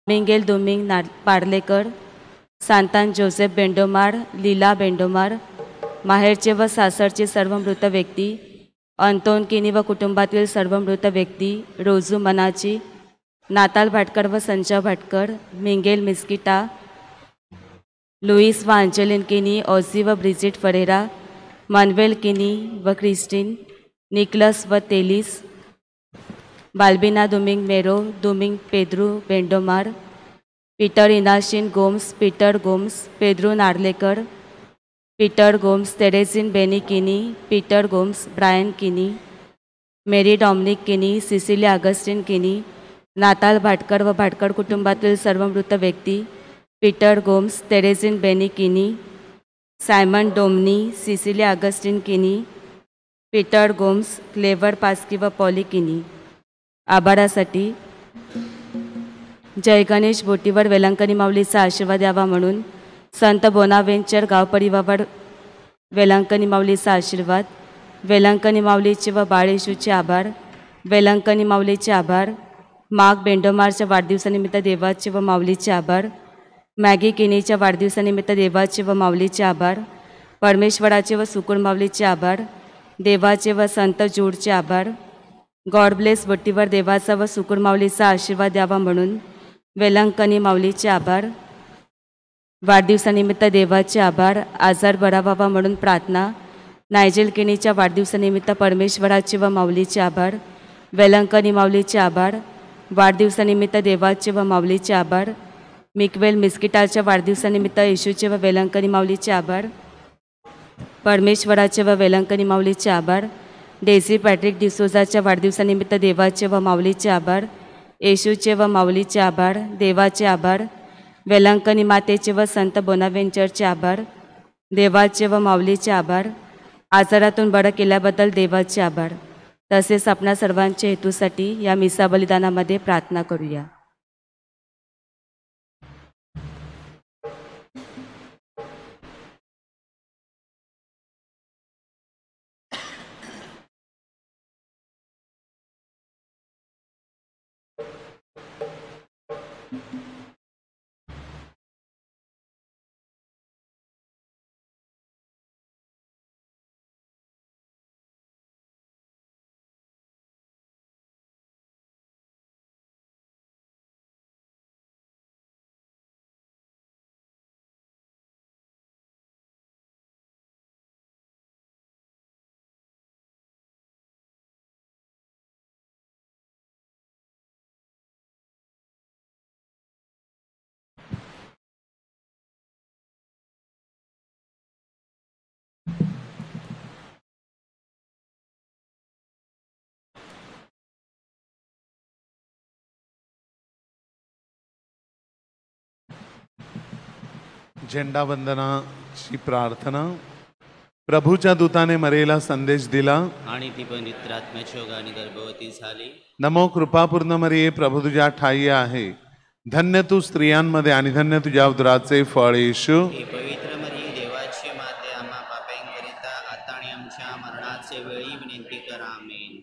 Mingel Doming Parlekar, Santan Joseph Bendomar, Leela Bendomar, माहेरचे व सासरचे सर्व मृत व्यक्ती, अंतोन किनी व कुटुंबातील सर्व मृत व्यक्ती, रोजू मनाची, नाताल भाटकर व संजय भाटकर, मिंगेल मिस्किटा, लुईस व अंजेलिन किनी, ऑझी व ब्रिजिट फरेरा, मानवेल किनी व क्रिस्टीन, निकलस व तेलिस, Balbina Duming Mero, Duming Pedru Bendomar, Peter Inashin Gomes, Peter Gomes, Pedru Narlekar, Peter Gomes, Teresin Beni Kini, Peter Gomes, Brian Kini, Mary Dominic Kini, Cecilia Augustine Kini, Natal Bhatkar व भाटकर कुटुंबातील सर्व मृत व्यक्ती, Peter Gomes, Teresin Beni Kini, Simon Domni, Cecilia Augustine Kini, Peter Gomes, Claver Paski व पॉली किनी. आभारासाठी जय गणेश बोटीवर वेलांकणी माऊलीचा आशीर्वाद यावा म्हणून संत बोनावेंचर गाव परिवार वेलांकणी माऊलीचा आशीर्वाद. वेलांकणी माऊलीचे व बाळेशूचे आभार. वेलांकणी माऊलीचे आभार. माघ बेंडोमारच्या वाढदिवसानिमित्त देवाचे व माऊलीचे आभार. मॅगी किनीच्या वाढदिवसानिमित्त देवाचे व माऊलीचे आभार. परमेश्वराचे व सुकुळ माऊलीचे आभार. देवाचे व संत जूडचे आभार. गॉड ब्लेस बोटीवर देवाचा व सुकुळ माऊलीचा आशीर्वाद द्यावा म्हणून वेलांकणी माऊलीचे आभार. वाढदिवसानिमित्त देवाचे आभार. आजार बरा व्हावा म्हणून प्रार्थना. नायजेल किनीच्या वाढदिवसानिमित्त परमेश्वराचे व माऊलीचे आभार. वेलांकणी माऊलीचे आभार. वाढदिवसानिमित्त देवाचे व माऊलीचे आभार. मिकवेल मिस्किटाच्या वाढदिवसानिमित्त येशूचे व वेलांकणी माऊलीचे आभार. परमेश्वराचे व वेलांकणी माऊलीचे आभार. डेझी पॅट्रिक डिसोजाच्या वाढदिवसानिमित्त देवाचे व माऊलीचे आभार. येशूचे व माऊलीचे आभार. देवाचे आभार. वेलांकणी मातेचे व संत बोनावेंचरचे आभार. देवाचे व माऊलीचे आभार. आजारातून बरं केल्याबद्दल देवाचे आभार. तसेच आपणा सर्वांच्या हेतूसाठी या मिसा बलिदानामध्ये प्रार्थना करूया. झेंडा वंदनाची प्रार्थना. प्रभूच्या दूताने मरेला संदेश दिला आणि ती पवित्र आत्म्याच्या योगाने गर्भवती झाली. नमो कृपापूर्ण मरिये, प्रभू तुझ्या ठाई आहे. धन्य तू स्त्रियांमध्ये आणि धन्य तुझ्या उदराचे फळ येशू. ही पवित्र मरिये देवाची माते, आम्हा पाप्यांकरिता आता आणि आमच्या मरणाचे वेळी विनंती कर. आमेन.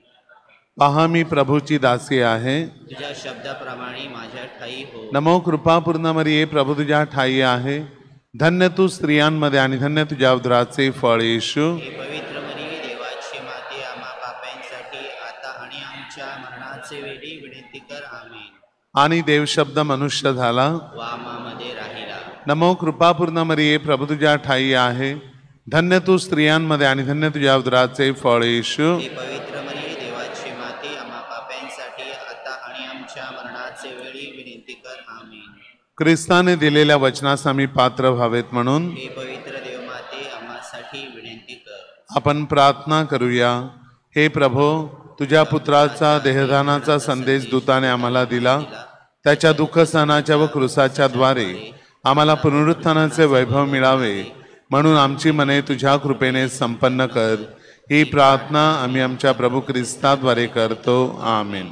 पहा मी प्रभूची दासी आहे, तुझ्या शब्दाप्रमाणे माझ्या ठाई हो. नमो कृपापूर्ण मरिये, प्रभू तुझ्या ठाई आहे. धन्य तू स्त्रियांमध्ये आणि धन्य तुझ्या उदराचे फळ येशू. ही पवित्र मरिये देवाची माते, आम्हा पाप्यांसाठी आता आणि आमच्या मरणाचे वेळी विनंती कर. आमेन. आणि देवशब्द मनुष्य झाला, व आम्हामध्ये राहिला. नमो कृपापूर्ण मरिये, प्रभू तुझ्या ठाई आहे. धन्य तू स्त्रियांमध्ये आणि धन्य तुझ्या उदराचे फळ येशू. ही पवित्र मरिये देवाची माते, आम्हा पाप्यांसाठी आता आणि आमच्या मरणाचे वेळी विनंती कर. आमेन. ख्रिस्ताने दिलेल्या वचनास आम्ही पात्र व्हावेत म्हणून हे पवित्र देवमाते, आम्हासाठी विनंती कर. आपण प्रार्थना करूया. हे प्रभो, तुझ्या पुत्राचा देहदानाचा संदेश दूताने आम्हाला दिला. त्याच्या दुःखसहनाच्या व क्रूसाच्या द्वारे आम्हाला पुनरुत्थानाचे वैभव मिळावे म्हणून आमची मने तुझ्या कृपेने संपन्न कर. ही प्रार्थना आम्ही आमच्या प्रभू ख्रिस्ताद्वारे करतो. आमेन.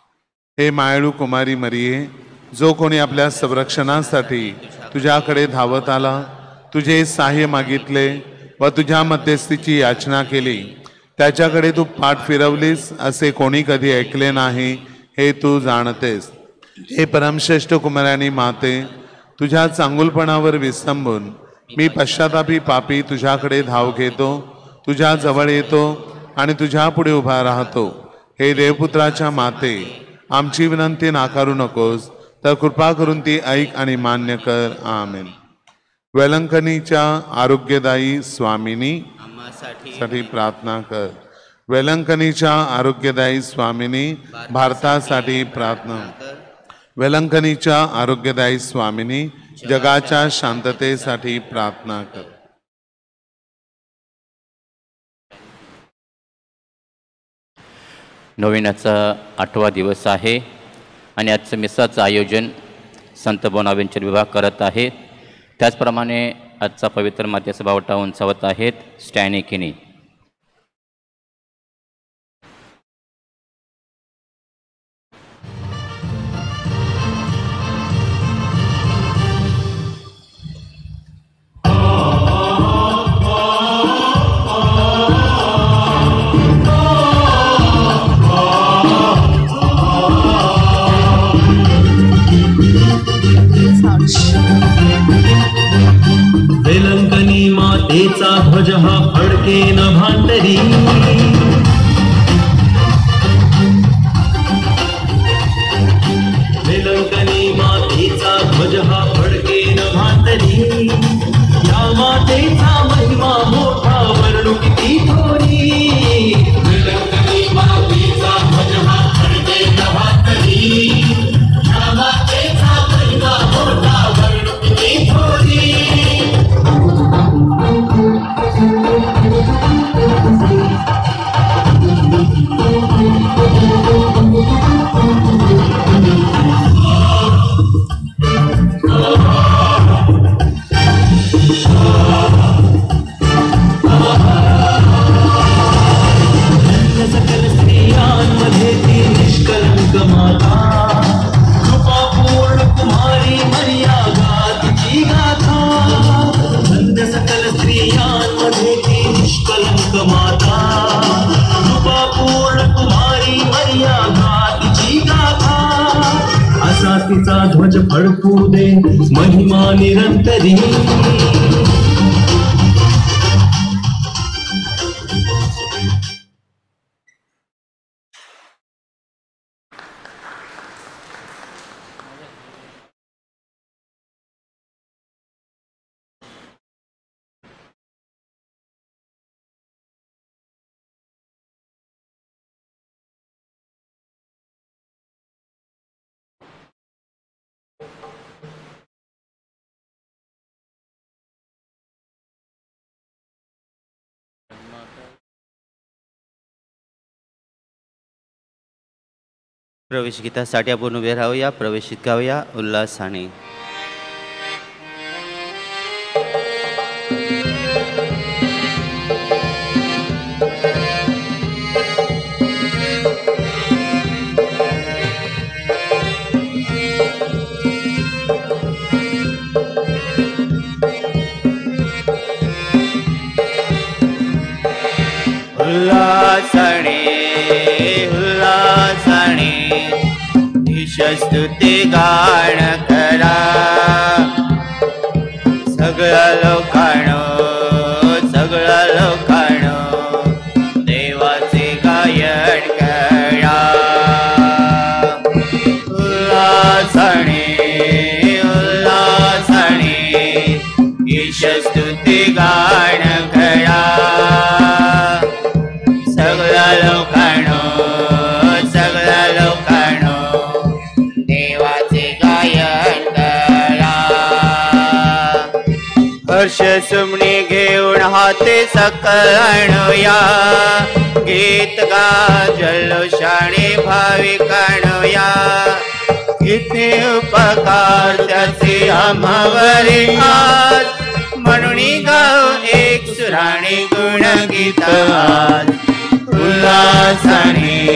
हे मायळू कुमारी मरिये, जो कोणी आपल्या संरक्षणासाठी तुझ्याकडे धावत आला, तुझे सहाय्य मागितले व तुझ्या मध्यस्थीची याचना केली, त्याच्याकडे तू पाठ फिरवलीस असे कोणी कधी ऐकले नाही, हे तू जाणतेस. हे परमश्रेष्ठ कुमारानी माते, तुझ्या चांगुलपणावर विस्तंभून मी पश्चातापी पापी तुझ्याकडे धाव घेतो, तुझ्या जवळ येतो आणि तुझ्या पुढे उभा राहतो. हे देवपुत्राच्या माते, आमची विनंती नाकारू नकोस, तर कृपा करून ती ऐक आणि मान्य कर. आमेन. वेलंकनीच्या आरोग्यदायी स्वामिनी साठी प्रार्थना कर. वेलंकनीच्या आरोग्यदायी स्वामिनी भारतासाठी प्रार्थना. वेलंकनीच्या आरोग्यदायी स्वामिनी जगाच्या शांततेसाठी प्रार्थना कर. नोवेनाचा 8वा दिवस आहे आणि आजचं मिसाचं आयोजन संत बोनावेंचर विभाग करत आहेत. त्याचप्रमाणे आजचा पवित्र मातेचा बावटा उंचावत आहेत स्टॅनी किनी. वेलंकनी मातेचा ध्वज हा फडके न भांडरी. वेलंकनी मातेचा ध्वज हा फडके न भांडरी. या मातेचा महिमा मोठा वर्णू किती थोरी. वेलंकनी मातेचा ध्वज हा फडके न भांडरी. या मातेचा महिमा मोठा वर्णू किती थोरी. सकल स्त्रियांमध्ये ती निष्कलंक माता, कृपा पूर्ण कुमारी मर्यादा तिची गाथा. धन्य सकल स्त्रियांमध्ये ती निष्कलंक माता, कृपा पूर्ण कुमारी मर्यादा तिची गाथा. असा तिचा ध्वज फडकू दे महिमा निरंतरी. प्रवेश गीतासाठी आपण उभे राहूया. प्रवेशित गाऊया उल्हासाने. उल्हासाने उल्हासाने स्तुती गाण करा. सगळ्या लोकांनो देवाचे गायन करा. उल्हासाने ईश स्तुती गाण करा. सगळ्या लोकांनो देवाचे गायन करा. हर्ष सुमणी घेऊन हाते सकल आणूया. गीत गा जल्लोषाने भाविकाणूया. किती उपकार त्याचे आम्हावरी आज. म्हणून गाऊ एक सुराणे गुणगीत आज. उल्हासाने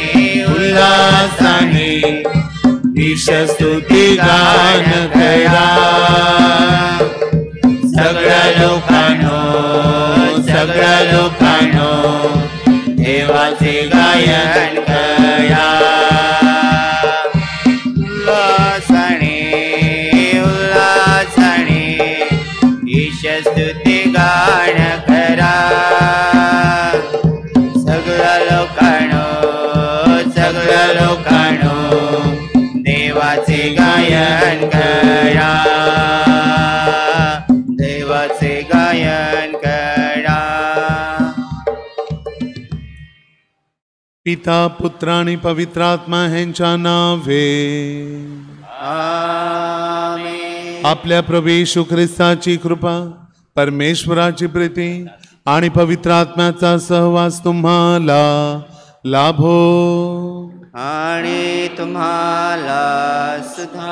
ईश स्तुती गान करा. सगळ्या लोकांनो देवाचे गायन करा. गायन करा, देवाचे गायन करा. पिता पुत्र आणि पवित्र आत्मा ह्यांच्या नावे. आमेन. आपल्या प्रभू येशू ख्रिस्ताची कृपा, परमेश्वराची प्रीती आणि पवित्र आत्म्याचा सहवास तुम्हाला लाभो. आणि तुम्हाला सुद्धा.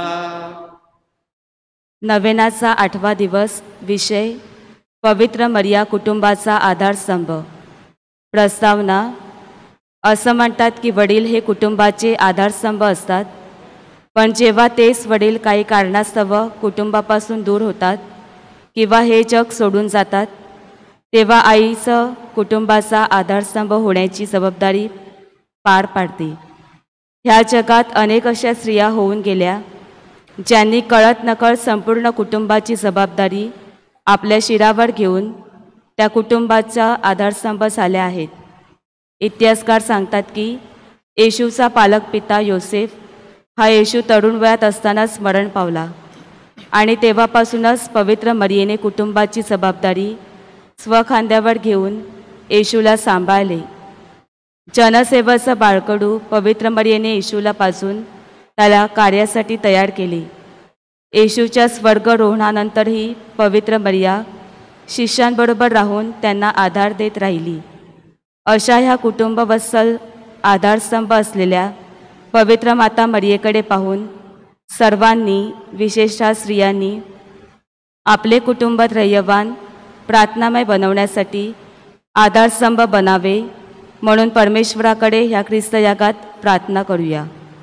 नवेनाचा 8वा दिवस. विषय पवित्र मरिया कुटुंबाचा आधारस्तंभ. प्रस्तावना. असं म्हणतात की वडील हे कुटुंबाचे आधारस्तंभ असतात, पण जेव्हा तेच वडील काही कारणास्तव कुटुंबापासून दूर होतात किंवा हे जग सोडून जातात, तेव्हा आईचं कुटुंबाचा आधारस्तंभ होण्याची जबाबदारी पार पाडते. ह्या जगात अनेक अशा स्त्रिया होऊन गेल्या ज्यांनी कळत नकळत संपूर्ण कुटुंबाची जबाबदारी आपल्या शिरावर घेऊन त्या कुटुंबाचा आधारस्तंभ झाल्या आहेत. इतिहासकार सांगतात की येशूचा पालक पिता योसेफ हा येशू तरुण वयात असतानाच मरण पावला आणि तेव्हापासूनच पवित्र मरियेने कुटुंबाची जबाबदारी स्वखांद्यावर घेऊन येशूला सांभाळले. जनसेवेचं बाळकडू पवित्र मरियेने येशूला पाजून त्याला कार्यासाठी तयार केले. येशूच्या स्वर्गरोहणानंतरही पवित्र मरिया शिष्यांबरोबर राहून त्यांना आधार देत राहिली. अशा ह्या कुटुंबवत्सल आधारस्तंभ असलेल्या पवित्र माता मरियेकडे पाहून सर्वांनी, विशेषतः स्त्रियांनी, आपले कुटुंब ध्येयवान प्रार्थनामय बनवण्यासाठी आधारस्तंभ बनावे म्हणून परमेश्वराकडे ह्या ख्रिस्त यागात प्रार्थना करूया.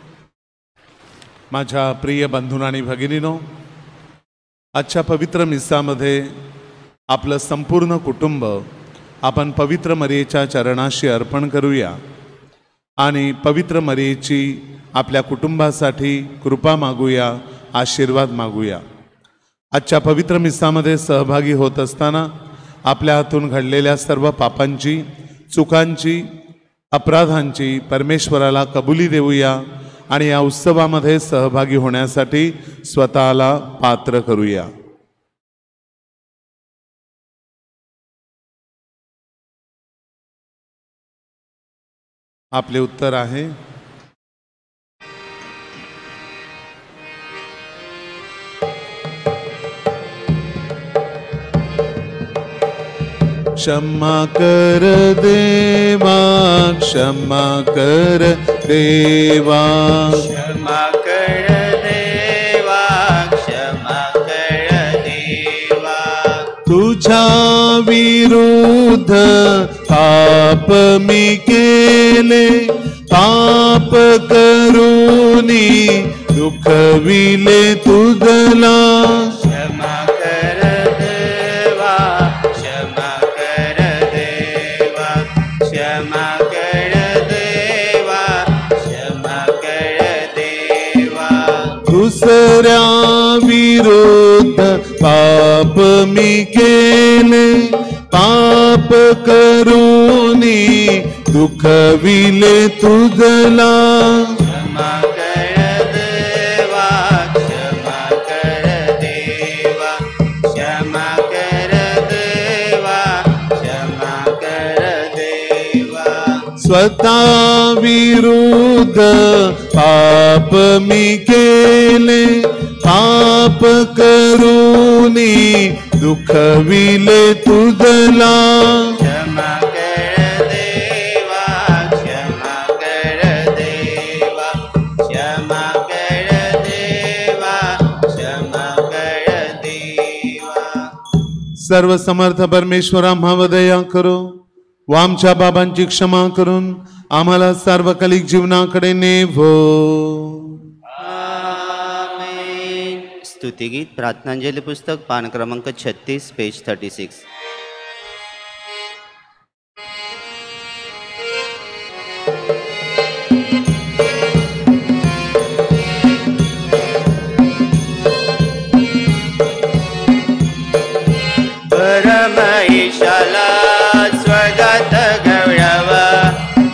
माझ्या प्रिय बंधूंनो आणि भगिनीनो, आजच्या पवित्र मिसामध्ये आपलं संपूर्ण कुटुंब आपण पवित्र मरियेच्या चरणाशी अर्पण करूया आणि पवित्र मरियेची आपल्या कुटुंबासाठी कृपा मागूया, आशीर्वाद मागूया. आजच्या पवित्र मिसामध्ये सहभागी होत असताना आपल्या हातून घडलेल्या सर्व पापांची, चुकांची, अपराधांची परमेश्वराला कबुली देऊया आणि या उत्सवामध्ये सहभागी होण्यासाठी स्वतःला पात्र करूया. आपले उत्तर आहे क्षमा कर देवा, क्षमा कर देवा, क्षमा कर देवा, क्षमा कर देवा. तुझ्या विरुद्ध पाप मी केले, पाप करूनी दुखविले तुझला. क्षमा कर देवा, क्षमा कर देवा, क्षमा कर देवा, क्षमा कर देवा. दुसऱ्या विरुद्ध पाप मी केले, पाप करूनी दुखविले तुझला. क्षमा कर देवा, क्षमा कर देवा, क्षमा कर देवा, क्षमा कर देवा. स्वतः विरुद्ध पाप मी केले, पाप करूनी दुखविले तुझला. क्षमा कर देवा, क्षमा कर देवा, क्षमा कर देवा, क्षमा कर देवा. सर्व समर्थ परमेश्वर आम्हावर दया करो व आमच्या बाबांची क्षमा करून आम्हाला सार्वकालिक जीवनाकडे नेवो. आमेन. स्तुतिगीत प्रार्थनांजली पुस्तक पान क्रमांक 36 पेज 36. परमेशाला स्वगत गौरव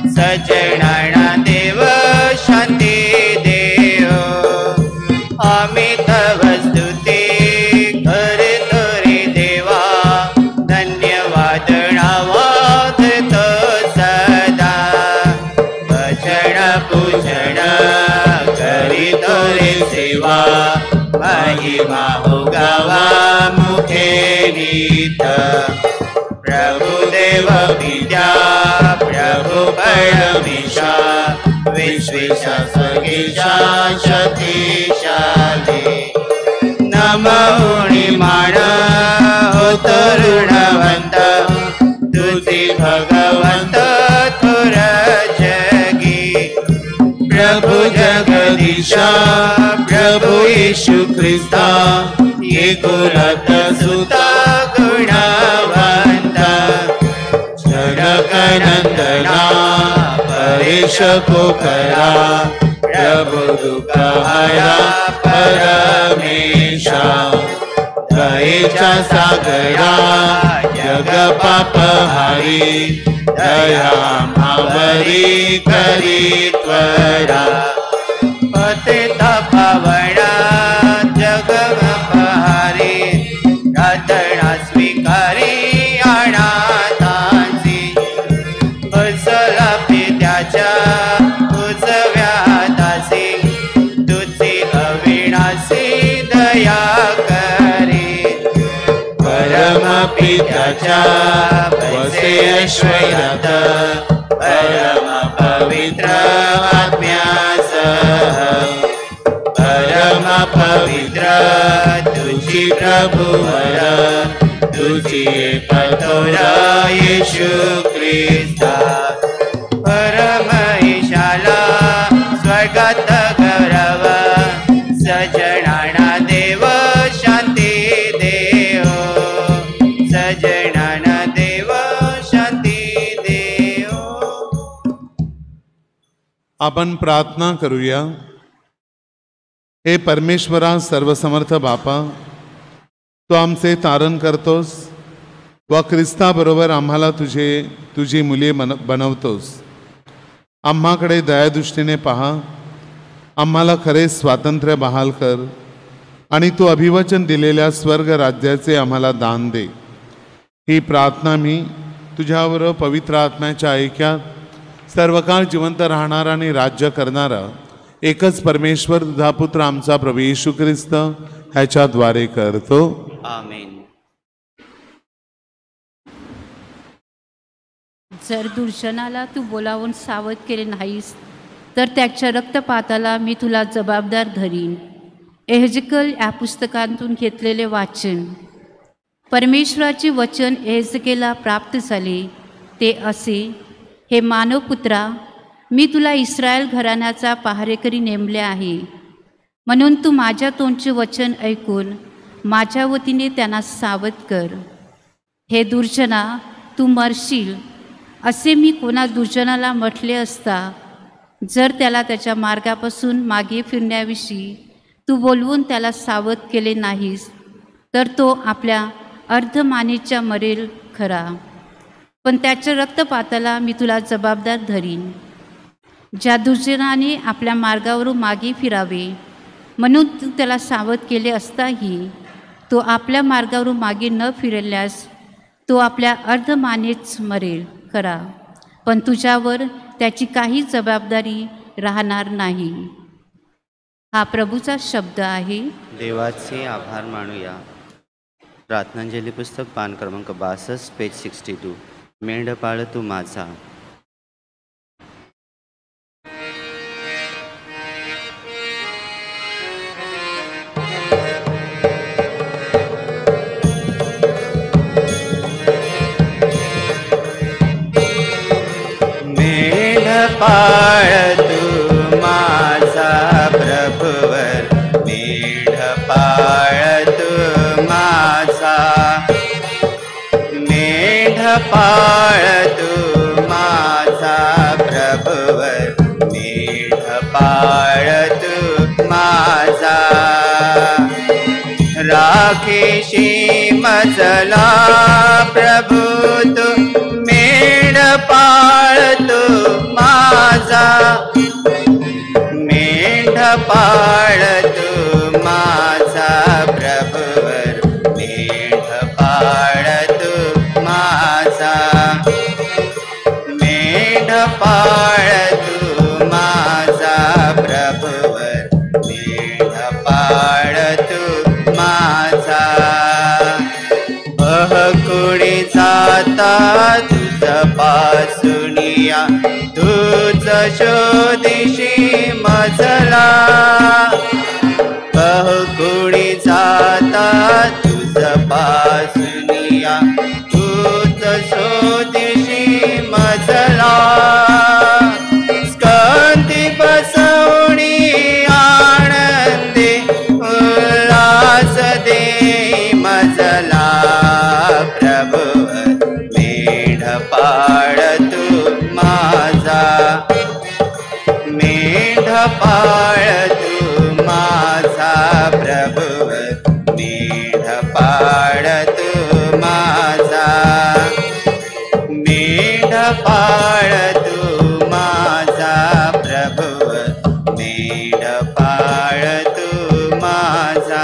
सजनाना देव शांती देव. आमेन. आम्ही तव स्तुती करतो रे देवा, धन्यवाद नावाजतो सदा, भजन पूजन करीतो रे सेवा, महिमा हो गावा मुखे नीत, प्रभु देव विद्या प्रभु परमेशा, विश्वेशा सर्गेशा शक्तिशाली, नमोनी मान हो तरुणवंत, तुझी भगवंत थोर जगी, प्रभु जगदीशा प्रभु येशु ख्रिस्ता, एकुलत सुता गुणवंत, जनक नंदना परेश पोखरा, प्रभु दुःख हरा परमेशा, दयेचा सागरा जग पापहारी, दया मावरी करी त्वरा, पतित पावना जग अपहारी, प्रार्थना स्वीकारी अनाथांची, बसला पित्याच्या उजव्या दासी, तुझी अविनाशी दया करी, परम पित्याच्या वसे ऐश्वर्यात, परम पवित्र आत्म्यासह, परम पवित्र तुझी प्रभुवर, तुझी पतोर येशू ख्रिस्ता, परम ईशाला स्वर्गात गौरव, सजनाना देव शांती देव, सजनाना देव शांती देव. आपण प्रार्थना करूया. हे परमेश्वरा सर्वसमर्थ बापा, तू आमचे तारण करतोस व ख्रिस्ताबरोबर आम्हाला तुझी मुले बनवतोस. आम्हाकडे दयादृष्टीने पहा, आम्हाला खरे स्वातंत्र्य बहाल कर आणि तू अभिवचन दिलेल्या स्वर्ग राज्याचे आम्हाला दान दे. ही प्रार्थना मी तुझ्यावर पवित्र आत्म्याच्या ऐक्यात सर्वकाळ जिवंत राहणारा आणि राज्य करणारा एकच परमेश्वर तुझा पुत्र आमचा प्रभू येशू ख्रिस्त ह्याच्याद्वारे करतो. आमेन. जर दुर्जनाला तू बोलावून सावध केले नाहीस तर त्याच्या रक्तपाताला मी तुला जबाबदार धरीन. एहेजकेल या पुस्तकातून घेतलेले वाचन. परमेश्वराचे वचन एहेजकेलला प्राप्त झाले ते असे, हे मानवपुत्रा, मी तुला इस्रायल घराण्याचा पहारेकरी नेमले आहे, म्हणून तू माझ्या तोंडचे वचन ऐकून माझ्या वतीने त्यांना सावध कर. हे दुर्जना, तू मरशील असे मी कोणा दुर्जनाला म्हटले असता, जर त्याला त्याच्या मार्गापासून मागे फिरण्याविषयी तू बोलवून त्याला सावध केले नाहीस तर तो आपल्या अर्धमानेच्या मरेल खरा, पण त्याच्या रक्तपाताला मी तुला जबाबदार धरीन. ज्या दुर्जनाने आपल्या मार्गावरून मागे फिरावे म्हणून तू त्याला सावध केले असताही तो आपल्या मार्गावरून मागे न फिरल्यास तो आपल्या अर्धमानेच मरेल खरा, पण तुझ्यावर त्याची काही जबाबदारी राहणार नाही. हा प्रभूचा शब्द आहे. देवाचे आभार मानूया. प्रार्थनांजली पुस्तक पान क्रमांक 62 पेज 62. मेंढपाळ तू माझा. मेंढपाळ तू माझा प्रभुवर, मेंढपाळ तू माझा, मेंढपाळ तू माझा प्रभुवर, मेंढपाळ तू माझा. राखेशी मजला प्रभु तू, मेंढपाळ तू माझा, मेंढपाळ तू माझा. म्हणूया तूच शोधिशी मजला बहुकुणी जाता तुझ पासुनिया तूच शोधिशी मजला स्कंदी बसवणी आनंदे उल्हास दे मजला प्रभु मेढपाळ तू माझा मेढपाळ तू माझा प्रभु मेढपाळ तू माझा मेढपाळ तू माझा प्रभु मेढपाळ तू माझा.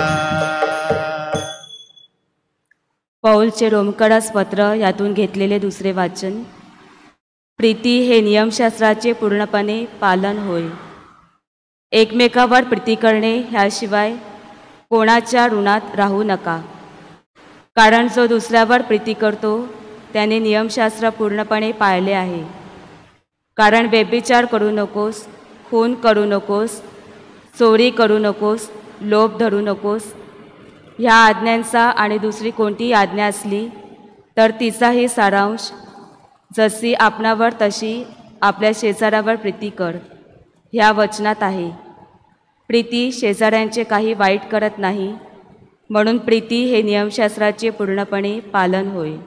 पौलचे रोमकडास पत्र यातून घेतलेले दुसरे वाचन. प्रीती हे नियमशास्त्राचे पूर्णपणे पालन होय. एकमेकावर प्रीती करणे ह्याशिवाय कोणाच्या ऋणात राहू नका, कारण जो दुसऱ्यावर प्रीती करतो त्याने नियमशास्त्र पूर्णपणे पाळले आहे. कारण व्यभिचार करू नकोस, खून करू नकोस, चोरी करू नकोस, लोभ धरू नकोस ह्या आज्ञांचा आणि दुसरी कोणतीही आज्ञा असली तर तिचाही सारांश जशी आपणावर तशी आपल्या शेजाऱ्यावर प्रीती कर ह्या वचनात आहे. प्रीती शेजाऱ्यांचे काही वाईट करत नाही, म्हणून प्रीती हे नियमशास्त्राचे पूर्णपणे पालन होय.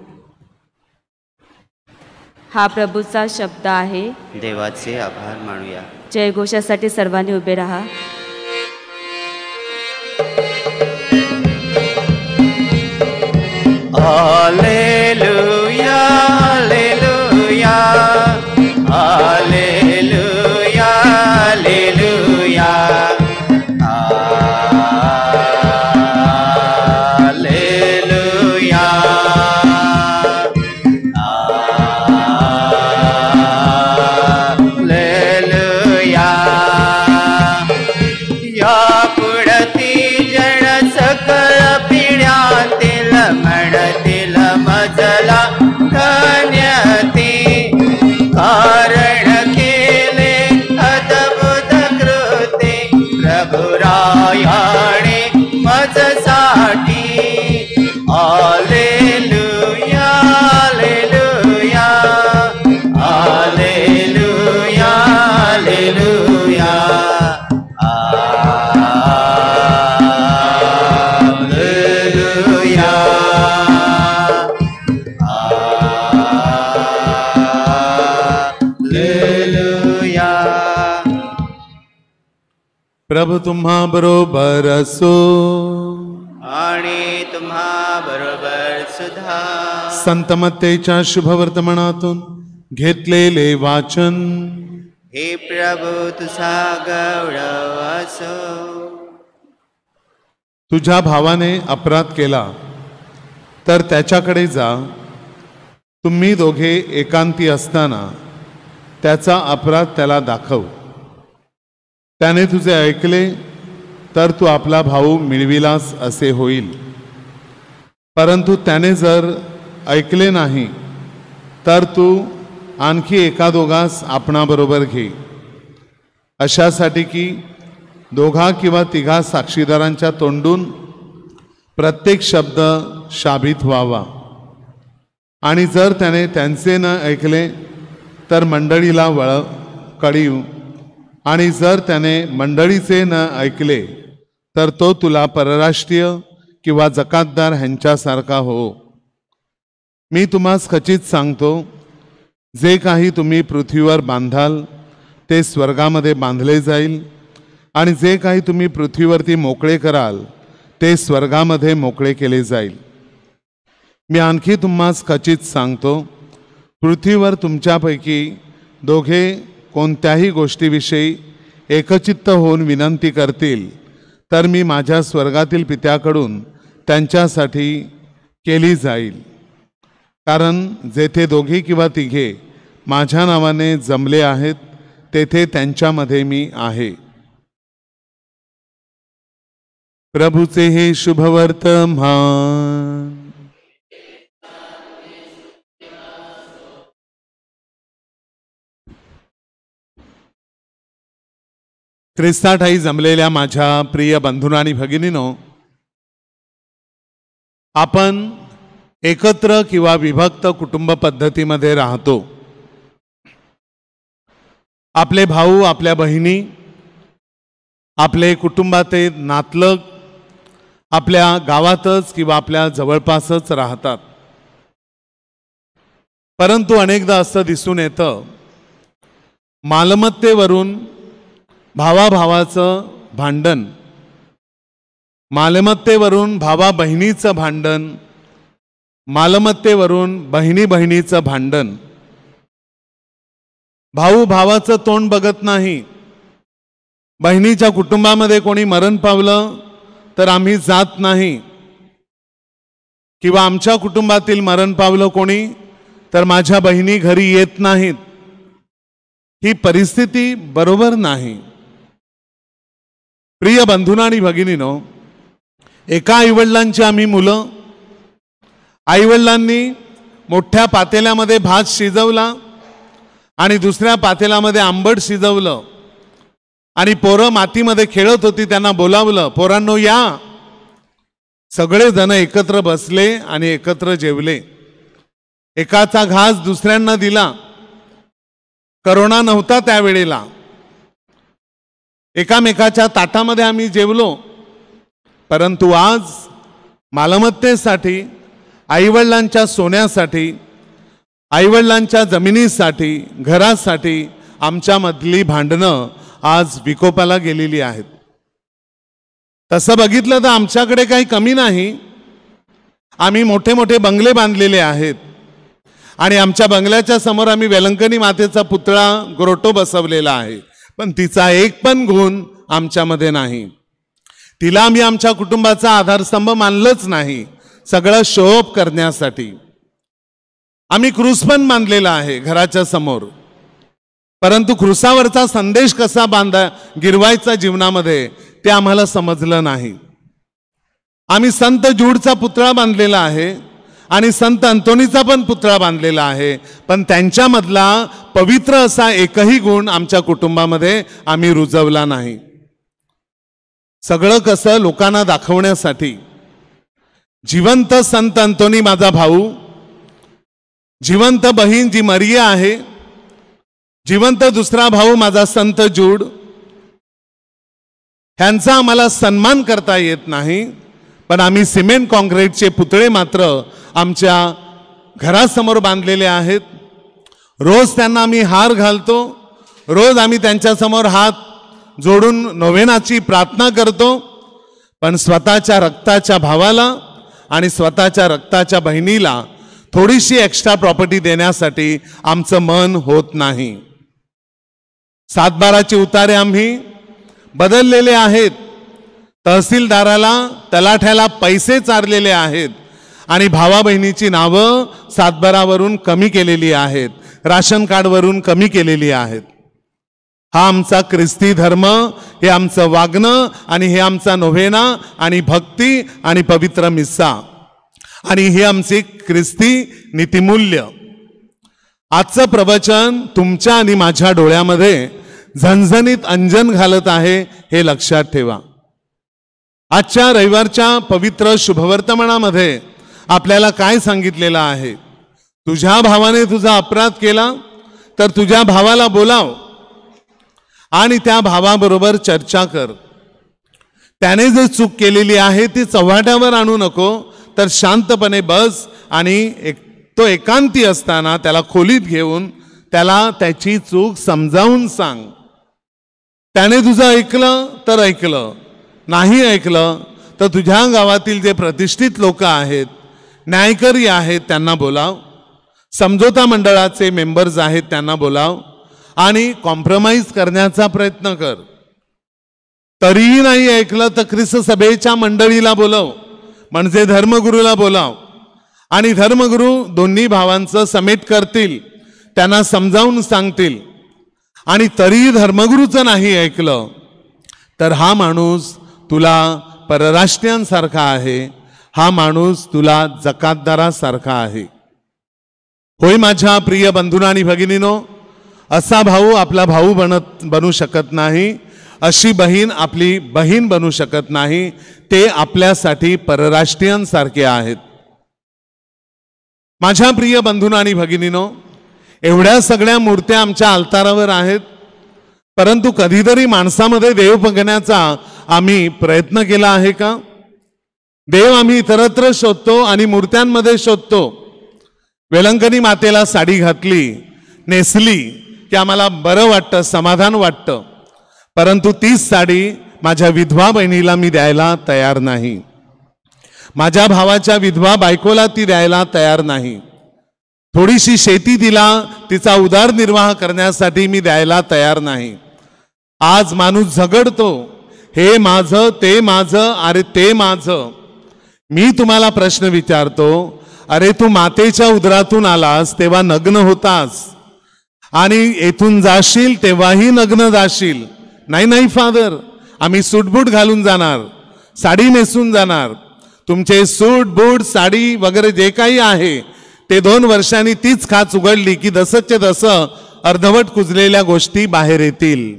हा प्रभूचा शब्द आहे. देवाचे आभार मानूया. जयघोषासाठी सर्वांनी उभे राहा. हालेलुया हालेलुया हालेलुया हालेलुया हालेलुया हालेलुया. या पुढती जण सकळ पिढ्यातील म्हणतील मजला धन्यती कारण केले अद्भुत कृते प्रभुरायाने मजसाठी. हालेलुया हालेलुया हालेलुया हालेलुया हालेलुया हालेलुया. प्रभु तुम्हा बरोबर असो आणि तुम्हा बरोबर सुद्धा. संत मत्तेच्या शुभवर्तमानातून घेतलेले वाचन. हे प्रभु तुझा गौरव असो. तुझ्या भावाने अपराध केला तर त्याच्याकडे जा. तुम्ही दोघे एकांती असताना त्याचा अपराध त्याला दाखव. त्याने तुझे ऐकले तर तू आपला भाऊ मिळविलास असे होईल. परंतु त्याने जर ऐकले नाही तर तू आणखी एका दोघास आपणाबरोबर घे, अशासाठी की दोघा किंवा तिघा साक्षीदारांच्या तोंडून प्रत्येक शब्द शाबित व्हावा. आणि जर त्याने त्यांचे न ऐकले तर मंडळीला कळीव. आणि जर त्याने मंडळीचे न ऐकले तर तो तुला परराष्ट्रीय किंवा जकातदार ह्यांच्यासारखा हो. मी तुम्हास खचित सांगतो, जे काही तुम्ही पृथ्वीवर बांधाल ते स्वर्गामध्ये बांधले जाईल, आणि जे काही तुम्ही पृथ्वीवरती मोकळे कराल ते स्वर्गामध्ये मोकळे केले जाईल. मी आणखी तुम्हास खचित सांगतो, पृथ्वीवर तुमच्यापैकी दोघे कोणत्याही गोष्टीविषयी एकचित्त होऊन विनंती करतील तर मी माझ्या स्वर्गातील पित्याकडून त्यांच्यासाठी केली जाईल. कारण जेथे दोघे किंवा तिघे माझ्या नावाने जमले आहेत तेथे त्यांच्यामध्ये मी आहे. प्रभूचे हे शुभवर्तमान. ख्रिस्ताठाई जमलेल्या माझ्या प्रिय बंधूंनो आणि भगिनीनो, आपण एकत्र किंवा विभक्त कुटुंब पद्धतीमध्ये राहतो. आपले भाऊ, आपल्या बहिणी, आपले कुटुंबाचे नातलग आपल्या गावातच किंवा आपल्या जवळपासच राहतात. परंतु अनेकदा असं दिसून येतं, मालमत्तेवरून भावाभावाचं भांडण, मालमत्तेवरून भावा बहिणीचं भांडण, मालमत्तेवरून बहिणी बहिणीचं भांडण. भाऊ भावाचं तोंड बघत नाही. बहिणीच्या कुटुंबामध्ये कोणी मरण पावलं तर आम्ही जात नाही, किंवा आमच्या कुटुंबातील मरण पावलं कोणी तर माझ्या बहिणी घरी येत नाहीत. ही परिस्थिती बरोबर नाही. प्रिय बंधूंनो आणि भगिनीनो, एका आईवडिलांची आम्ही मुलं. आईवडिलांनी मोठ्या पातेल्यामध्ये भात शिजवला आणि दुसऱ्या पातेल्यामध्ये आंबट शिजवलं आणि पोरं मातीमध्ये खेळत होती, त्यांना बोलावलं, पोरांनो या. सगळे जण एकत्र बसले आणि एकत्र जेवले. एकाचा घास दुसऱ्यांना दिला. करोना नव्हता त्यावेळेला. एकामेकाच्या ताटामध्ये आम्ही जेवलो. परंतु आज मालमत्तेसाठी, आईवडिलांच्या सोन्यासाठी, आईवडिलांच्या जमिनीसाठी, घरासाठी आमच्यामधली भांडणं आज विकोपाला गेलेली आहेत. तसं बघितलं तर आमच्याकडे काही कमी नाही. आम्ही मोठे मोठे बंगले बांधलेले आहेत आणि आमच्या बंगल्याच्या समोर आम्ही वेलंकनी मातेचा पुतळा ग्रोटो बसवलेला आहे. पण तिचा एक पण गुण आमच्यामध्ये नाही. तिला आम्ही आमच्या कुटुंबाचा आधारस्तंभ मानलंच नाही. सगळं शोअप करण्यासाठी आम्ही क्रूस पण बांधलेला आहे घराच्या समोर. परंतु क्रूसावरचा संदेश कसा गिरवायचा जीवनामध्ये ते आम्हाला समजलं नाही. आम्ही संत जूडचा पुतळा बांधलेला आहे आणि संत अंतोनीचा पण पुतळा बांधलेला आहे, पण त्यांच्यामधला पवित्र असा एकही गुण आमच्या कुटुंबामध्ये आम्ही रुजवला नाही. सगळं कसं लोकांना दाखवण्यासाठी. जिवंत संत अंतोनी माझा भाऊ, जिवंत बहीण जी मरिया आहे, जिवंत दुसरा भाऊ माझा संत जूड, ह्यांचा आम्हाला सन्मान करता येत नाही. पण आम्ही सिमेंट कॉन्क्रीटचे पुतळे मात्र आमच्या घरासमोर बांधलेले आहेत. रोज त्यांना आम्ही हार घालतो. रोज आम्ही त्यांच्यासमोर हात जोडून नोवेनाची प्रार्थना करतो. पण स्वतःच्या रक्ताच्या भावाला आणि स्वतःच्या रक्ताच्या बहिणीला थोडीशी एक्स्ट्रा प्रॉपर्टी देण्यासाठी आमचं मन होत नाही. 7/12चे उतारे आम्ही बदललेले आहेत. तहसीलदाराला, तलाठ्याला पैसे चारलेले आहेत आणि भावा बहिणीची नावं 7/12वरून कमी केलेली आहेत, राशन कार्डवरून कमी केलेली आहेत. हा आमचा ख्रिस्ती धर्म, हे आमचं वागणं आणि हे आमचा नोव्हेना आणि भक्ती आणि पवित्र मिस्सा आणि हे आमची ख्रिस्ती नीतिमूल्य. आजचं प्रवचन तुमच्या आणि माझ्या डोळ्यामध्ये झणझणीत अंजन घालत आहे, हे लक्षात ठेवा. आजच्या रविवारच्या पवित्र शुभवर्तमानामध्ये आपल्याला काय सांगितलेलं आहे? तुझ्या भावाने तुझा अपराध केला तर तुझ्या भावाला बोलाव आणि त्या भावाबरोबर चर्चा कर. त्याने जे चूक केलेली आहे ती चव्हाट्यावर आणू नको, तर शांतपणे बस आणि तो एकांती असताना त्याला खोलीत घेऊन त्याला त्याची चूक समजावून सांग. त्याने तुझं ऐकलं तर ऐकलं, नाही ऐकलं तर तुझ्या गावातील जे प्रतिष्ठित लोक आहेत, न्यायकरी आहेत, त्यांना बोलाव. समझोता मंडळाचे मेंबर्स आहेत त्यांना बोलाव आणि कॉम्प्रोमाइज करण्याचा प्रयत्न कर. तरीही नाही ऐकलं तर ख्रिस्त सभेच्या मंडळीला बोलव, म्हणजे धर्मगुरूला बोलाव आणि धर्मगुरू दोन्ही भावांचं समेट करतील, त्यांना समजावून सांगतील. आणि तरीही धर्मगुरूचं नाही ऐकलं तर हा माणूस तुला परराष्ट्रीयांसारखा आहे, हा माणूस तुला जकातदारासारखा आहे. होय माझ्या प्रिय बंधूंनो आणि भगिनीनो, असा भाऊ आपला भाऊ बनू शकत नाही. अशी बहीण आपली बहीण बनू शकत नाही, ते आपल्यासाठी परराष्ट्रीयांसारखे आहेत. माझ्या प्रिय बंधूंनो आणि भगिनीनो, एवढ्या सगळ्या मूर्त्या आमच्या अल्तारावर आहेत, परंतु कधीतरी माणसामध्ये देव बघण्याचा आम्ही प्रयत्न केला आहे का? देव आम्ही इतरत्र शोधतो आणि मूर्त्यांमध्ये शोधतो. वेलंकनी मातेला साडी घातली, नेसली की आम्हाला बरं वाटतं, समाधान वाटतं, परंतु तीच साडी माझ्या विधवा बहिणीला मी द्यायला तयार नाही, माझ्या भावाच्या विधवा बायकोला ती द्यायला तयार नाही, थोडीशी शेती तिला तिचा उदरनिर्वाह करण्यासाठी मी द्यायला तयार नाही. आज माणूस झगडतो, हे माझं, ते माझं, अरे ते माझं. मी तुम्हाला प्रश्न विचारतो, अरे तू मातेच्या उदरातून आलास तेव्हा नग्न होतास आणि येथून जाशील तेव्हाही नग्न जाशील. नाही नाही फादर, आम्ही सूटबूट घालून जाणार, साडी नेसून जाणार. तुमचे सूट बूट साडी वगैरे जे काही आहे ते 2 वर्षांनी तीच खाच उघडली की दसच्या तसं अर्धवट कुजलेल्या गोष्टी बाहेर येतील.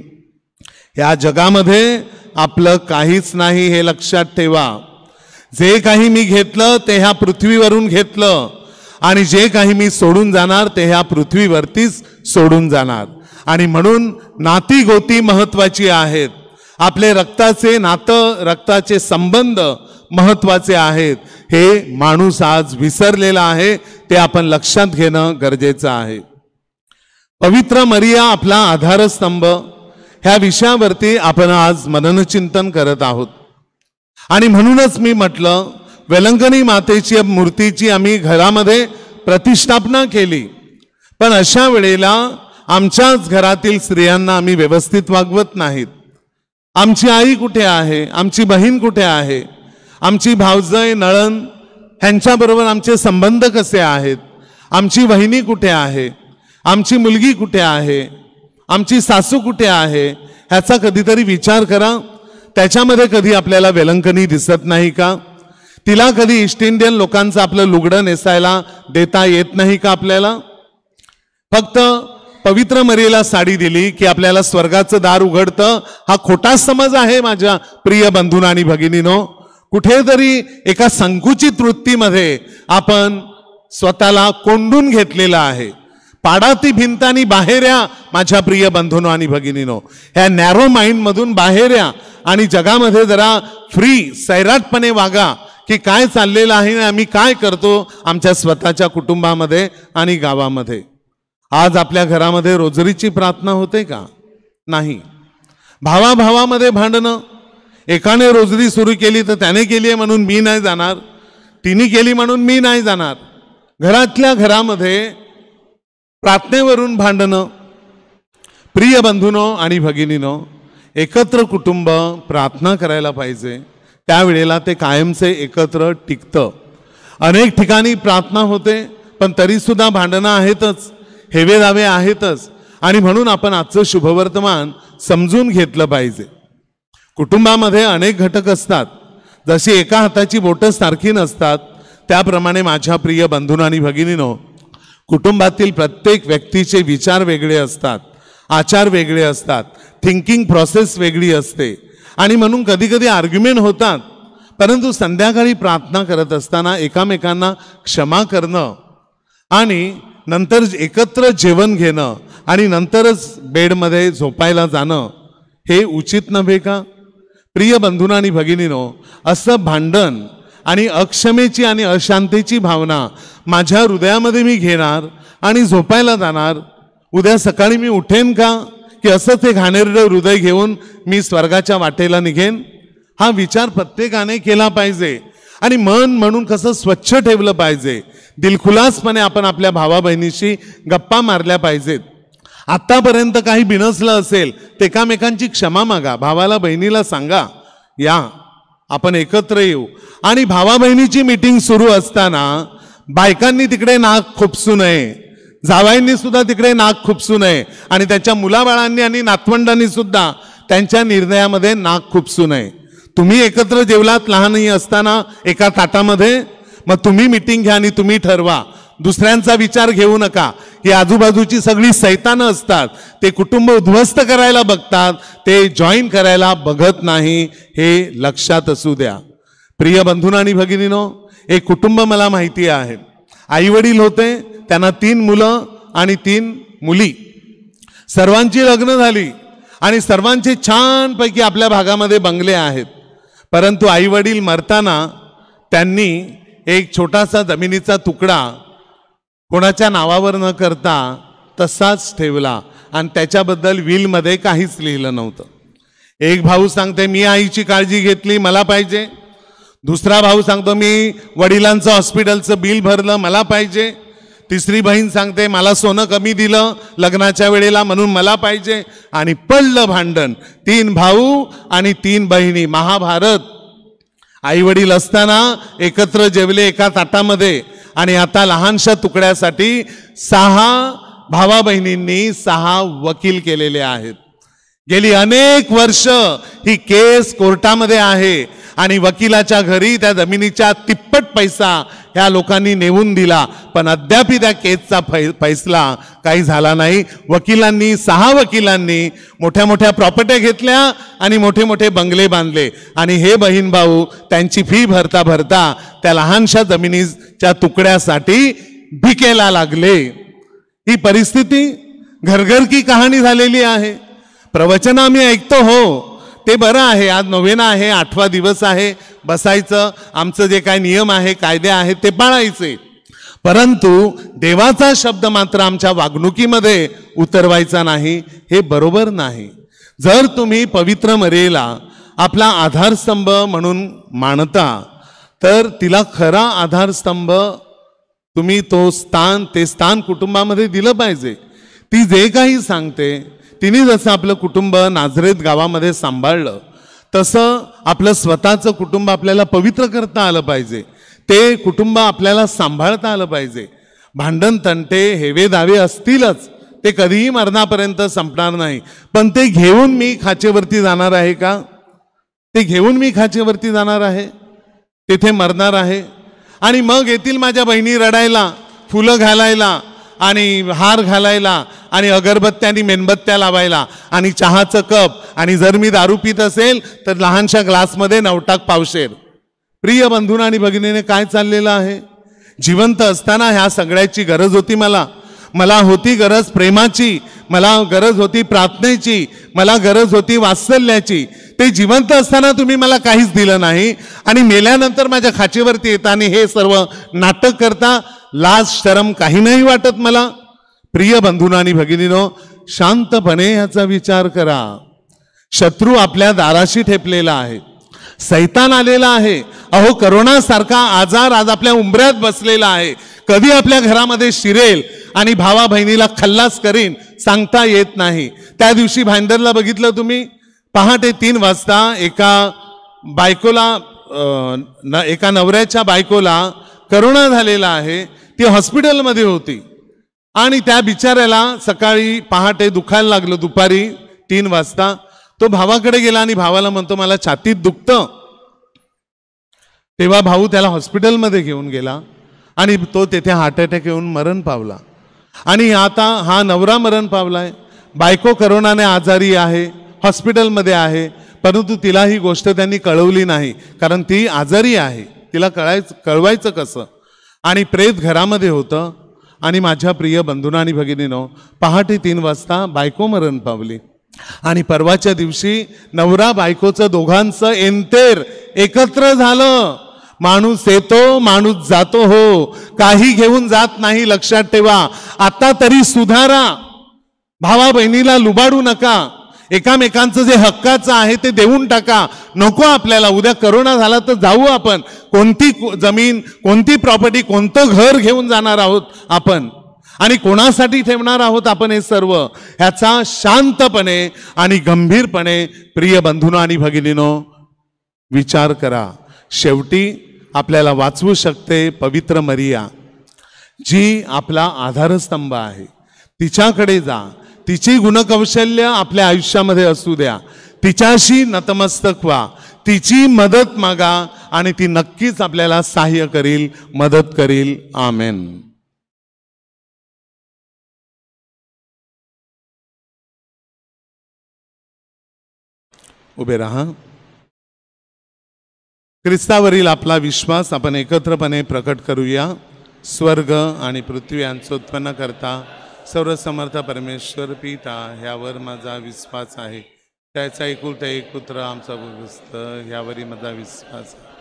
या जगामध्ये आपलं काहीच नाही हे लक्षात ठेवा. जे काही मी घेतलं ते ह्या पृथ्वीवरून घेतलं आणि जे काही मी सोडून जाणार ते ह्या पृथ्वीवरतीच सोडून जाणार. आणि म्हणून नाती गोती महत्वाची आहेत. आपले रक्ताचे नातं, रक्ताचे संबंध महत्वाचे आहेत. हे माणूस आज विसरलेला आहे, ते आपण लक्षात घेणं गरजेचं आहे. पवित्र मरिया आपला आधारस्तंभ, ह्या विषयावरती आपण आज मननचिंतन करत आहोत. आणि म्हणूनच मी म्हटलं, वेलंकनी मातेची मूर्तीची आम्ही घरामध्ये प्रतिष्ठापना केली, पण अशा वेळेला आमच्याच घरातील स्त्रियांना आम्ही व्यवस्थित वागवत नाहीत. आमची आई कुठे आहे, आमची बहीण कुठे आहे, आमची भावजय नळन ह्यांच्याबरोबर आमचे संबंध कसे आहेत, आमची वहिनी कुठे आहे, आमची मुलगी कुठे आहे, आमची सासू कुठे आहे, ह्याचा कधीतरी विचार करा. त्याच्यामध्ये कधी आपल्याला वेलंकनी दिसत नाही का? तिला कधी ईस्ट इंडियन लोकांचं आपलं लुगडं नेसायला देता येत नाही का आपल्याला? फक्त पवित्र मरियेला साडी दिली की आपल्याला स्वर्गाचं दार उघडतं, हा खोटा समज आहे माझ्या प्रिय बंधूंनो आणि भगिनीनो. कुठेतरी एका संकुचित वृत्तीमध्ये आपण स्वतःला कोंडून घेतलेला आहे. पाडाती भिंतानी बाहेर या माझ्या प्रिय बंधूंनो आणि भगिनीनो. ह्या नॅरो माइंड मधून बाहेर या आणि जगामध्ये जरा फ्री सैराटपणे वागा की काय चाललेलं आहे, आम्ही काय करतो आमच्या स्वतःच्या कुटुंबामध्ये आणि गावामध्ये. आज आपल्या घरामध्ये रोजरीची प्रार्थना होते का? नाही. भावाभावामध्ये भांडणं, एकाने रोजरी सुरू केली तर त्याने केली आहे म्हणून मी नाही जाणार, तिने केली म्हणून मी नाही जाणार. घरातल्या घरामध्ये प्रार्थनेवरून भांडणं. प्रिय बंधूंनो आणि भगिनीनो, एकत्र कुटुंब प्रार्थना करायला पाहिजे, त्यावेळेला ते कायमचे एकत्र टिकतं. अनेक ठिकाणी प्रार्थना होते पण तरीसुद्धा भांडणं आहेतच, हेवे दावे आहेतच. आणि म्हणून आपण आजचं शुभवर्तमान समजून घेतलं पाहिजे. कुटुंबामध्ये अनेक घटक असतात, जशी एका हाताची बोटं सारखी नसतात त्याप्रमाणे माझ्या प्रिय बंधूंनो आणि भगिनीनो, कुटुंबातील प्रत्येक व्यक्तीचे विचार वेगळे असतात, आचार वेगळे असतात, थिंकिंग प्रोसेस वेगळी असते. आणि म्हणून कधी कधी आर्ग्युमेंट होतात, परंतु संध्याकाळी प्रार्थना करत असताना एकामेकांना क्षमा करणं आणि नंतर एकत्र जेवण घेणं आणि नंतरच बेडमध्ये झोपायला जाणं हे उचित नव्हे का? प्रिय बंधूंनो आणि भगिनीनो, असं भांडण आणि अक्षमेची आणि अशांतीची भावना माझ्या हृदयामध्ये मी घेणार आणि झोपायला जाणार, उद्या सकाळी मी उठेन का? की असंच एक घाणेरडं हृदय घेऊन मी स्वर्गाच्या वाटेला निघेन? हा विचार प्रत्येकाने केला पाहिजे. आणि मन म्हणून कसं स्वच्छ ठेवलं पाहिजे, दिलखुलासपणे आपण आपल्या भावा बहिणीशी गप्पा मारल्या पाहिजेत. आतापर्यंत काही बिनसलं असेल ते एकामेकांची क्षमा मागा, भावाला बहिणीला सांगा या आपण एकत्र येऊ. आणि भावा बहिणीची मीटिंग सुरू असताना बायकांनी तिकडे नाक खुपसू नये, जावाईंनी सुद्धा तिकडे नाक खुपसू नये आणि त्याच्या मुलाबाळांनी आणि नातवंडांनी सुद्धा त्यांच्या निर्णयामध्ये नाक खुपसू नये. तुम्ही एकत्र जेवलात लहानही असताना एका ताटामध्ये, मग तुम्ही मीटिंग घ्या आणि तुम्ही ठरवा. दुसऱ्यांचा विचार घेऊ नका. ही आजूबाजूची सगळी सैतानं असतात, ते कुटुंब उद्ध्वस्त करायला बघतात, ते जॉईन करायला बघत नाही, हे लक्षात असू द्या. प्रिय बंधूंनो आणि भगिनीनो, एक कुटुंब मला माहिती आहे. आई वडील होते, त्यांना 3 मुलं आणि 3 मुली, सर्वांची लग्न झाली आणि सर्वांचे छानपैकी आपल्या भागामध्ये बंगले आहेत. परंतु आई वडील मरताना त्यांनी एक छोटासा जमिनीचा तुकडा कोणाच्या नावावर न करता तसाच ठेवला आणि त्याच्याबद्दल विलमध्ये काहीच लिहिलं नव्हतं. एक भाऊ सांगते मी आईची काळजी घेतली, मला पाहिजे. दुसरा भाऊ सांगतो मी वडिलांचं हॉस्पिटलचं बिल भरलं, मला पाहिजे. तिसरी बहीण सांगते मला सोनं कमी दिलं लग्नाच्या वेळेला म्हणून मला पाहिजे. आणि पडलं भांडण. 3 भाऊ आणि 3 बहिणी. महाभारत. आई वडील असताना एकत्र जेवले एका ताटामध्ये आणि आता लहानशा तुकड्यासाठी 6 भावा बहिणींनी 6 वकील केलेले आहेत. गेली अनेक वर्ष ही केस कोर्टामध्ये आहे आणि वकिलाच्या घरी त्या जमिनीच्या तिप्पट पैसा ह्या लोकांनी नेऊन दिला, पण अद्याप त्या केसचा फैसला काही झाला नाही. वकिलांनी 6 वकिलांनी मोठ्या मोठ्या प्रॉपर्ट्या घेतल्या आणि मोठे मोठे बंगले बांधले आणि हे बहीण भाऊ त्यांची फी भरता भरता त्या लहानशा जमिनीच्या तुकड्यासाठी भिकेला लागले. ही परिस्थिती घरघर की कहाणी झालेली आहे. प्रवचन आम्ही ऐकतो, हो ते बरं आहे. आज नोवेना आहे, 8वा दिवस आहे, बसायचं, आमचं जे काय नियम आहे कायदे आहेत ते पाळायचे. परंतु देवाचा शब्द मात्र आमच्या वागणुकीमध्ये उतरवायचा नाही, हे बरोबर नाही. जर तुम्ही पवित्र मरेला आपला आधारस्तंभ म्हणून मानता तर तिला खरा आधारस्तंभ तुम्ही ते स्थान कुटुंबामध्ये दिलं पाहिजे. ती जे काही सांगते, तिने जसं आपलं कुटुंब नाझरेत गावामध्ये सांभाळलं तसं आपलं स्वतःचं कुटुंब आपल्याला पवित्र करता आलं पाहिजे. ते कुटुंब आपल्याला सांभाळता आलं पाहिजे. भांडण तंटे हेवे दावे असतीलच, ते कधीही मरणापर्यंत संपणार नाही. पण ते घेऊन मी खाचेवरती जाणार आहे का? ते घेऊन मी खाचेवरती जाणार आहे, तेथे मरणार आहे आणि मग येतील माझ्या बहिणी रडायला, फुलं घालायला आणि हार घालायला आणि अगरबत्त्या आणि मेणबत्त्या लावायला आणि चहाचं कप, आणि जर मी दारू पित असेल तर लहानशा ग्लासमध्ये 9 टाक पावशेर. प्रिय बंधूंनो आणि भगिनीने काय चाललेलं आहे? जिवंत असताना ह्या सगळ्याची गरज होती मला होती गरज प्रेमाची, मला गरज होती प्रार्थनेची, मला गरज होती वात्सल्याची. ते जिवंत असताना तुम्ही मला काहीच दिलं नाही आणि मेल्यानंतर माझ्या खाचेवरती येता आणि हे सर्व नाटक करता. लाज शरम काही नाही वाटत मला? प्रिय बंधूंनो आणि भगिनीनो, शांतपणे याचा विचार करा. शत्रू आपल्या दाराशी ठेपलेला आहे, सैतान आलेला आहे. अहो, करोना सारखा आजार आज आपल्या उंबऱ्यात बसलेला आहे. कधी आपल्या घरामध्ये शिरेल आणि भावा बहिणीला खल्लास करीन सांगता येत नाही. त्या दिवशी भाईंदरला बघितलं तुम्ही, पहाटे 3 वाजता एका नवऱ्याच्या बायकोला करोना झालेला आहे. ती हॉस्पिटलमध्ये होती आणि त्या बिचाऱ्याला सकाळी पहाटे दुखायला लागलं. दुपारी 3 वाजता तो भावाकडे गेला आणि भावाला म्हणतो मला छातीत दुखतं. तेव्हा भाऊ त्याला हॉस्पिटलमध्ये घेऊन गेला आणि तो तेथे हार्ट अटॅक येऊन मरण पावला. आणि आता हा नवरा मरण पावलाय, बायको करोनाने आजारी आहे, हॉस्पिटलमध्ये आहे. परंतु तिला ही गोष्ट त्यांनी कळवली नाही, कारण ती आजारी आहे. तिला कळवायचं कसं? आणि प्रेत घरामध्ये होतं. आणि माझ्या प्रिय बंधूंनो आणि भगिनीनो, पहाटे 3 वाजता बायको मरण पावली आणि परवाच्या दिवशी नवरा बायकोचं दोघांचं एंतेर एकत्र झालं. माणूस येतो माणूस जातो, हो, काही घेऊन जात नाही, लक्षात ठेवा. आता तरी सुधारा. भावा बहिणीला लुबाडू नका. एकामेकांचं जे हक्काचं आहे ते देऊन टाका. नको आपल्याला उद्या करोना झाला तर जाऊ आपण. कोणती जमीन, कोणती प्रॉपर्टी, कोणतं घर घेऊन जाणार आहोत आपण आणि कोणासाठी ठेवणार आहोत आपण, हे सर्व ह्याचा शांतपणे आणि गंभीरपणे प्रिय बंधूंनो आणि भगिनीनो विचार करा. शेवटी आपल्याला वाचवू शकते पवित्र मरिया, जी आपला आधारस्तंभ आहे. तिच्याकडे जा. तिची गुणकौशल्य आपल्या आयुष्यामध्ये असू द्या. तिच्याशी नतमस्तक व्हा, तिची मदत मागा आणि ती नक्कीच आपल्याला सहाय्य करील, मदत करील. आमेन. उभे राहा. ख्रिस्तावरील आपला विश्वास आपण एकत्रपणे प्रकट करूया. स्वर्ग आणि पृथ्वी यांचं उत्पन्न करता सर्वसमर्थ परमेश्वर पिता ह्यावर माझा विश्वास आहे. त्याचा एकुलता एक पुत्र आमचा भगस्त ह्यावरही माझा विश्वास आहे.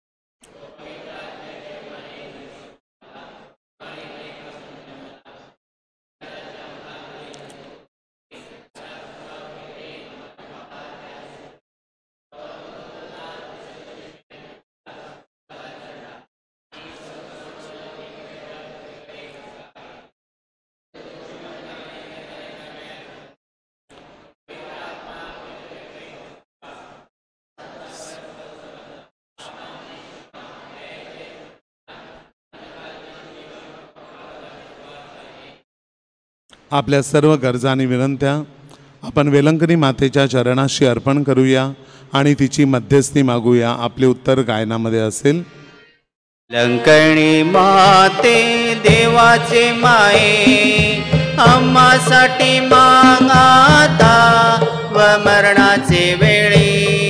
आपल्या सर्व गरजा आणि विनंत्या आपण वेलंकनी मातेच्या चरणाशी अर्पण करूया आणि तिची मध्यस्थी मागूया. आपले उत्तर गायनामध्ये असेल. लंकणी माते देवाचे माये, आम्हासाठी माग आता व मरणाचे वेळी.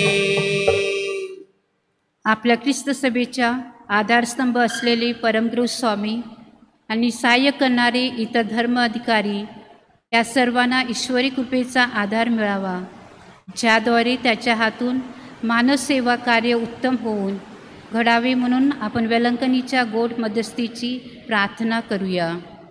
आपल्या ख्रिस्त सभेच्या आधारस्तंभ असलेले परमगुरू स्वामी आणि सहाय्य करणारे इतर धर्म अधिकारी या सर्वांना ईश्वरी कृपेचा आधार मिळावा, ज्याद्वारे त्याच्या हातून मानवसेवा कार्य उत्तम होऊन घडावे. म्हणून आपण वेलंकनीच्या गोड मध्यस्थीची प्रार्थना करूया.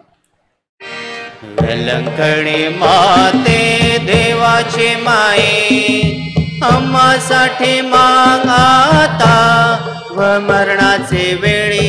वेलंकणी माते देवाचे माये, आम्हासाठी माग आता व मरणाचे वेळी.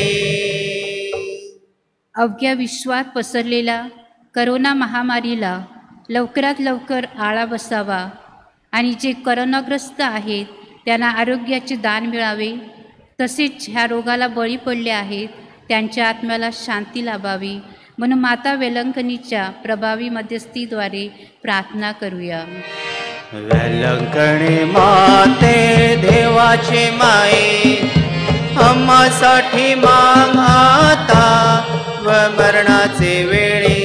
अवघ्या विश्वात पसरलेला करोना महामारीला लवकरात लवकर आळा बसावा आणि जे करोनाग्रस्त आहेत त्यांना आरोग्याचे दान मिळावे. तसेच ह्या रोगाला बळी पडले आहेत त्यांच्या आत्म्याला शांती लाभावी. म्हणून माता वेलंकनीच्या प्रभावी मध्यस्थीद्वारे प्रार्थना करूया. वेलंकणी माते देवाचे माये, आम्हासाठी माग आता व मरणाचे वेळी.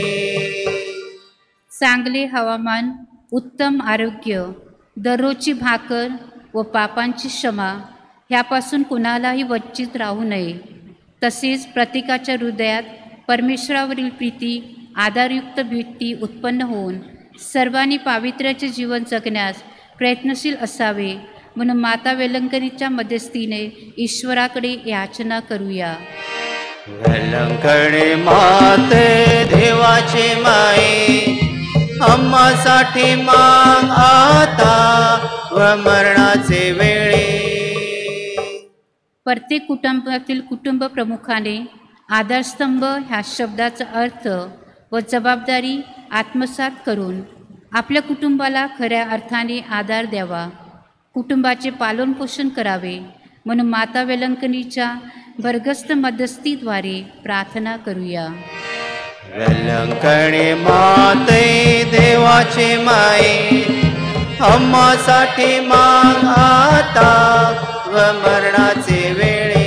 चांगले हवामान, उत्तम आरोग्य, दररोजची भाकर व पापांची क्षमा ह्यापासून कुणालाही वंचित राहू नये. तसेच प्रत्येकाच्या हृदयात परमेश्वरावरील प्रीती, आधारयुक्त भीती उत्पन्न होऊन सर्वांनी पावित्र्याचे जीवन जगण्यास प्रयत्नशील असावे. म्हणून माता वेलंकनीच्या मध्यस्थीने ईश्वराकडे याचना करूया. वेलंकणी माते देवाचे माये, आम्हासाठी माग आता व मरणाचे वेळी. प्रत्येक कुटुंबातील कुटुंब प्रमुखाने आधारस्तंभ ह्या शब्दाचा अर्थ व जबाबदारी आत्मसात करून आपल्या कुटुंबाला खऱ्या अर्थाने आधार द्यावा, कुटुंबाचे पालनपोषण करावे. म्हणून माता वेलंकनीच्या भरगस्त मध्यस्थीद्वारे प्रार्थना करूया. वेलंकणी माते देवाचे माये, आम्हासाठी माग आता व मरणाचे वेळी.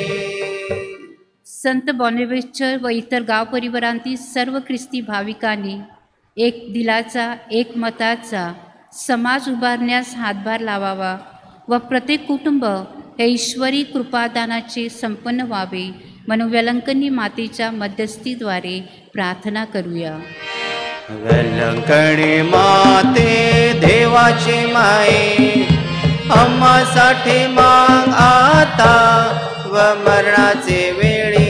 संत बॉनेव्हेस्टर व इतर गाव परिवारांतील सर्व ख्रिस्ती भाविकांनी एक दिलाचा, एक मताचा समाज उभारण्यास हातभार लावावा व प्रत्येक कुटुंब हे ईश्वरी कृपादानाचे संपन्न व्हावे. म्हणून वेलंकनी मातेच्या मध्यस्थीद्वारे प्रार्थना करूया. वेलंकणी माते देवाचे माये, आम्हासाठी माग आता व मरणाचे वेळी.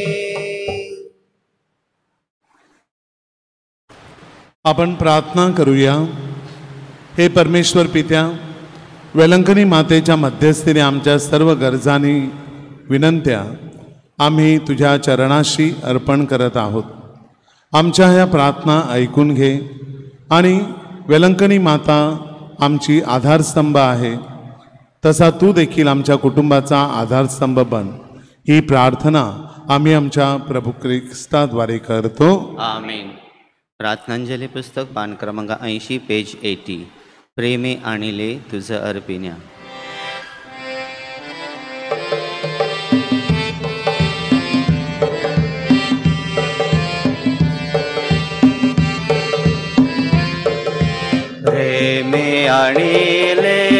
आपण प्रार्थना करूया. हे परमेश्वर पित्या, वेलंकनी मातेच्या मध्यस्थीने आमच्या सर्व गरजांनी विनंत्या आम्ही तुझ्या चरणाशी अर्पण करत आहोत. आमच्या ह्या प्रार्थना ऐकून घे आणि वेलंकनी माता आमची आधारस्तंभ आहे, तसा तू देखील आमच्या कुटुंबाचा आधारस्तंभ बन. ही प्रार्थना आम्ही आमच्या प्रभू ख्रिस्ताद्वारे करतो. आमीन. प्रार्थनांजली पुस्तक पान क्रमांक 80 पेज 80. प्रेमे आणिले तुझं अर्पिण्या. प्रेमे आणिले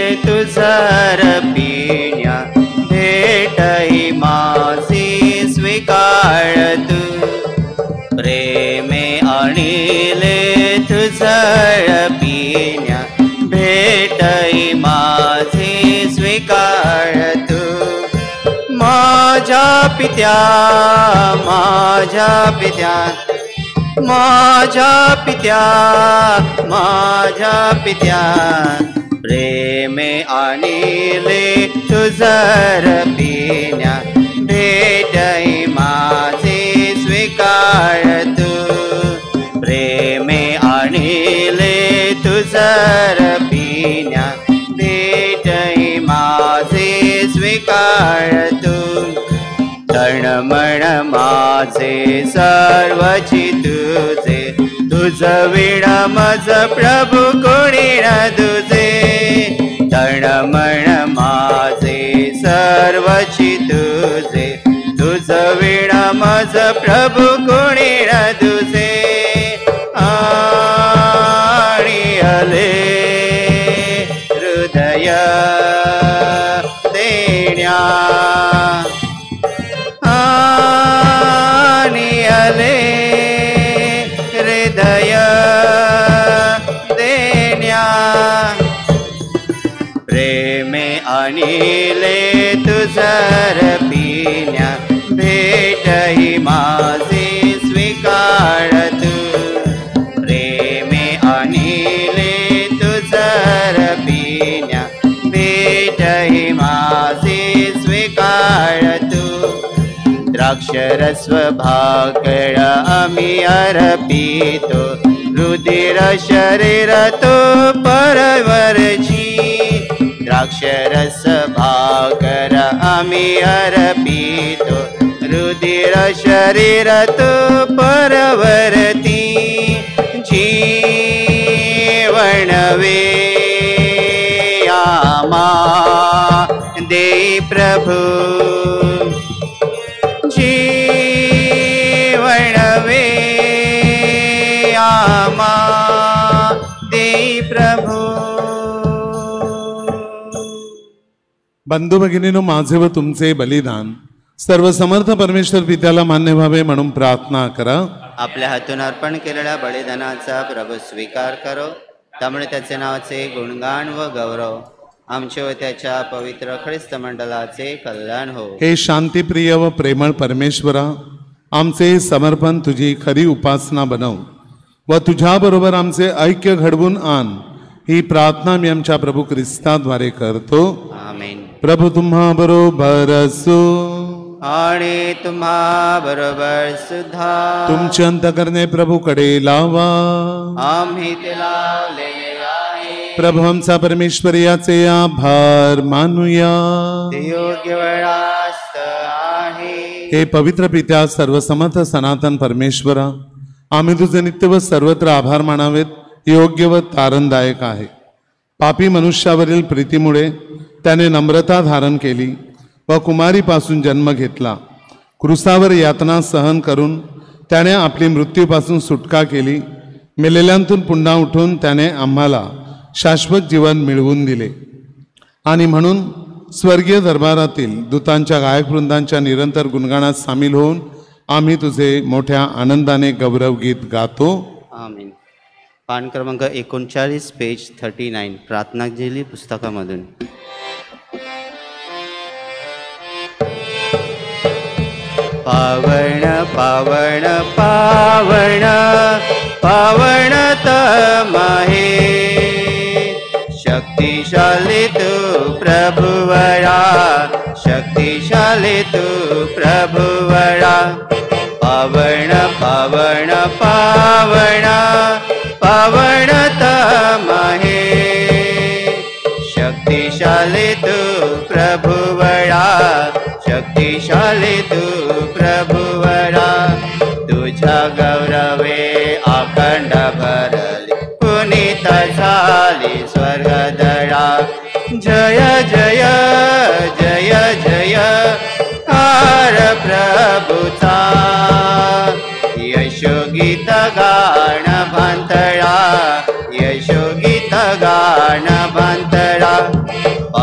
तुझर पिण्या भेटही माझे स्वीकार तू प्रेमे आणिले तुझर पिण्या भेटही माझे स्वीकार तू माझ्या पित्या माझ्या पित्या माझ्या पित्या माझ्या पित्या प्रेमे आणिले तुझर पिण्या भेटही माझे स्वीकार तू प्रेमे आणिले तुझर पिण्या भेटही माझे स्वीकार तू तळमळ माझे सर्वची तुझे तुझ विण मज प्रभू कोणी न तुझे तळमळ माझे सर्वची तुझे तुझ विण मज प्रभू कोणी न तुझे आणि आले हृदय देण्या आले हृदय देण्या प्रेमे आणिले तुझर पिण्या भेटही माझे स्वीकार तू प्रेमे आणिले तुझर पिण्या भेटही माझे स्वीकार तू द्राक्षरस्व भाकळ आम्ही अर्पितो रुधिर शरीर तो परवरची द्राक्षरस भाकर आम्ही अर्पितो रुधिर शरीर तो परवरती जीवन वे आमा दे प्रभु जीवन वे आमा दे प्रभु बंधू भगिनीनो माझे व तुमचे बलिदान सर्वसमर्थ परमेश्वर पित्याला मान्य व्हावे म्हणून प्रार्थना करा. आपल्या हातून अर्पण केलेल्या बलिदानाचा प्रभू स्वीकार करो त्यामुळे त्याचे नावाचे गुणगान व गौरव आमचे व त्याच्या पवित्र ख्रिस्त मंडळाचे कल्याण हो. हे शांतीप्रिय व प्रेमळ परमेश्वरा आमचे समर्पण तुझी खरी उपासना बनव व तुझ्याबरोबर आमचे ऐक्य घडवून आण ही प्रार्थना मी आमच्या प्रभू ख्रिस्ताद्वारे करतो. आमेन. प्रभू तुम्हा बरोबर असो आणि तुम्हा बरोबर सुद्धा. तुमचे अंतकरणे प्रभूकडे लावा आम्ही ते लावलेले आहे. प्रभू आमचा परमेश्वर याचे आभार मानूया. ते योग्य वेळास्त आहे. हे पवित्र पित्या सर्वसमर्थ सनातन परमेश्वरा आम्ही तुझे नित्य व सर्वत्र आभार मानावेत योग्य व तारणदायक आहे. पापी मनुष्यावरील प्रीतीमुळे त्याने नम्रता धारण केली व कुमारीपासून जन्म घेतला. क्रूसावर यातना सहन करून त्याने आपली मृत्यूपासून सुटका केली. मेलेल्यांतून पुन्हा उठून त्याने आम्हाला शाश्वत जीवन मिळवून दिले आणि म्हणून स्वर्गीय दरबारातील दूतांच्या गायकवृंदांच्या निरंतर गुणगानात सामील होऊन आम्ही तुझे मोठ्या आनंदाने गौरव गीत गातो. आमीन. पान क्रमांक 39 पेज 39 प्रार्थनांजली पुस्तकामधून. पावन पावन पावन पावन तमहे शक्तिशाली तू प्रभुवरा शक्तिशाली तू प्रभुवरा. पावन पावन पावन पावन तमहे शक्तिशाली तू प्रभुवरा शक्तिशाली तू प्रभुवरा. तुझ्या गौरवे अखंड भरली पुनीत झाली स्वर्गदरा. जय जय जय जय कार प्रभुचा यशोगीत गाण भांतळा यशोगीत गाण भांतळा.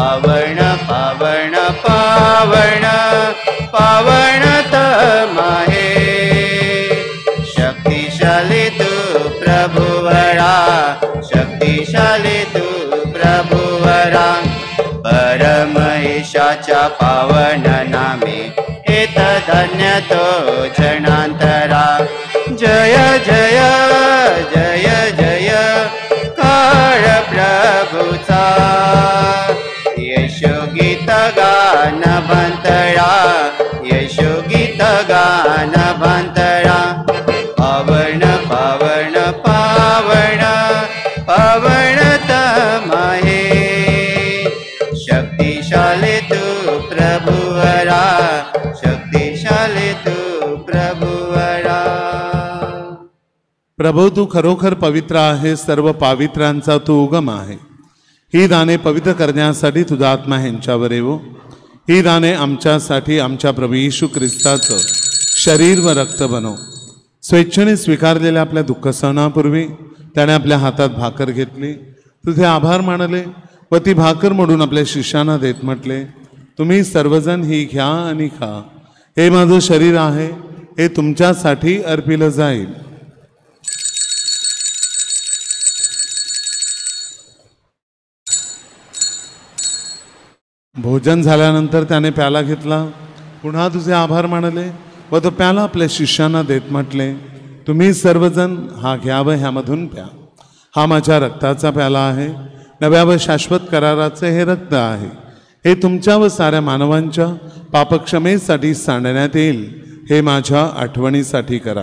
देवाच्या पावन नामे हेत धन्य तो जनांतरा जय जय जय जय काळ प्रभूचा यशोगीत गान भंतळा यशोगीत गान भंतळा पावन पावन पावन पावन तमाहे शक्तिशाली तू प्रभुवरा शक्तिशाली तू प्रभुवरा. प्रभू तू खरोखर पवित्र आहे, सर्व पावित्र्यांचा तू उगम आहे. ही दाने पवित्र करण्यासाठी तुझा आत्मा ह्यांच्यावर येवो. ही दाने आमच्यासाठी आमच्या प्रभू येशू ख्रिस्ताचं शरीर व रक्त बनव. स्वेच्छेने स्वीकारलेल्या आपल्या दुःख सहनापूर्वी त्याने आपल्या हातात भाकर घेतली, तुझे आभार मानले व ती भाकर मोडून आपल्या शिष्यांना देत म्हटले, तुम्ही सर्वजण ही घ्या आणि खा. हे माझं शरीर आहे, हे तुमच्यासाठी अर्पिलं जाईल. भोजन झाल्यानंतर त्याने प्याला घेतला, पुन्हा तुझे आभार मानले व तो प्याला आपल्या शिष्यांना देत म्हटले, तुम्ही सर्वजण हा घ्या व ह्यामधून प्या. हा माझ्या रक्ताचा प्याला आहे, नव्या व शाश्वत कराराचे हे रक्त आहे. हे तुमच्या व साऱ्या मानवांच्या पापक्षमेसाठी सांडण्यात येईल. हे माझ्या आठवणीसाठी करा.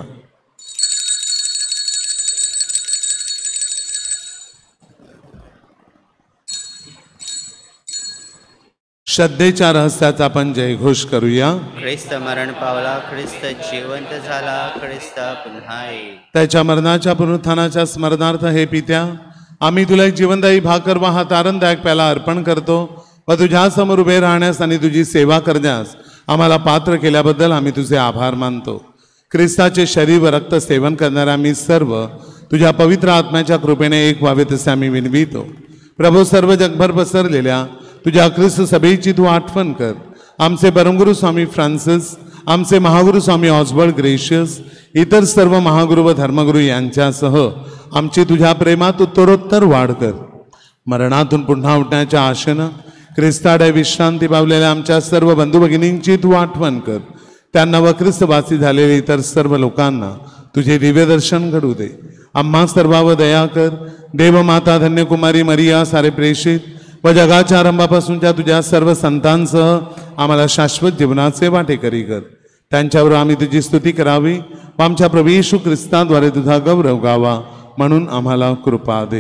श्रद्धेच्या रहस्याचा आपण जयघोष करूया. ख्रिस्त मरण पावला, ख्रिस्त जिवंत झाला, ख्रिस्त पुन्हा येईल. त्याच्या मरणाच्या पुनरुत्थानाच्या स्मरणार्थ हे पित्या, आम्ही तुला एक जीवनदायी भाकर व हा तारणदायक प्याला अर्पण करतो व तुझ्या समोर उभे राहण्यास आणि तुझी सेवा करण्यास आम्हाला पात्र केल्याबद्दल आम्ही तुझे आभार मानतो. ख्रिस्ताचे शरीर व रक्त सेवन करणारे आम्ही सर्व तुझ्या पवित्र आत्म्याच्या कृपेने एक व्हावे तसे आम्ही विनवितो. प्रभू, सर्व जगभर पसरलेल्या तुझ्या ख्रिस्त सभेची तू आठवण कर. आमचे परमगुरू स्वामी फ्रान्सिस, आमचे महागुरू स्वामी ऑस्बर्ट ग्रेशियस, इतर सर्व महागुरू व धर्मगुरू यांच्यासह आमची तुझ्या प्रेमात उत्तरोत्तर वाढ कर. मरणातून पुन्हा उठण्याच्या आशेनं ख्रिस्ताडे विश्रांती पावलेल्या आमच्या सर्व बंधू भगिनींची तू आठवण कर. त्यांना व ख्रिस्तवासी झालेल्या इतर सर्व लोकांना तुझे दिव्य दर्शन घडू दे. आम्हा सर्वावर दया कर. देवमाता धन्यकुमारी मरिया, सारे प्रेषित व जगाच्या आरंभापासूनच्या तुझ्या सर्व संतांसह आम्हाला शाश्वत जीवनाचे वाटेकरी कर. त्यांच्यावर आम्ही तुझी स्तुती करावी व आमच्या प्रभू येशू ख्रिस्ताद्वारे तुझा गौरव गावा, म्हणून आम्हाला कृपा दे.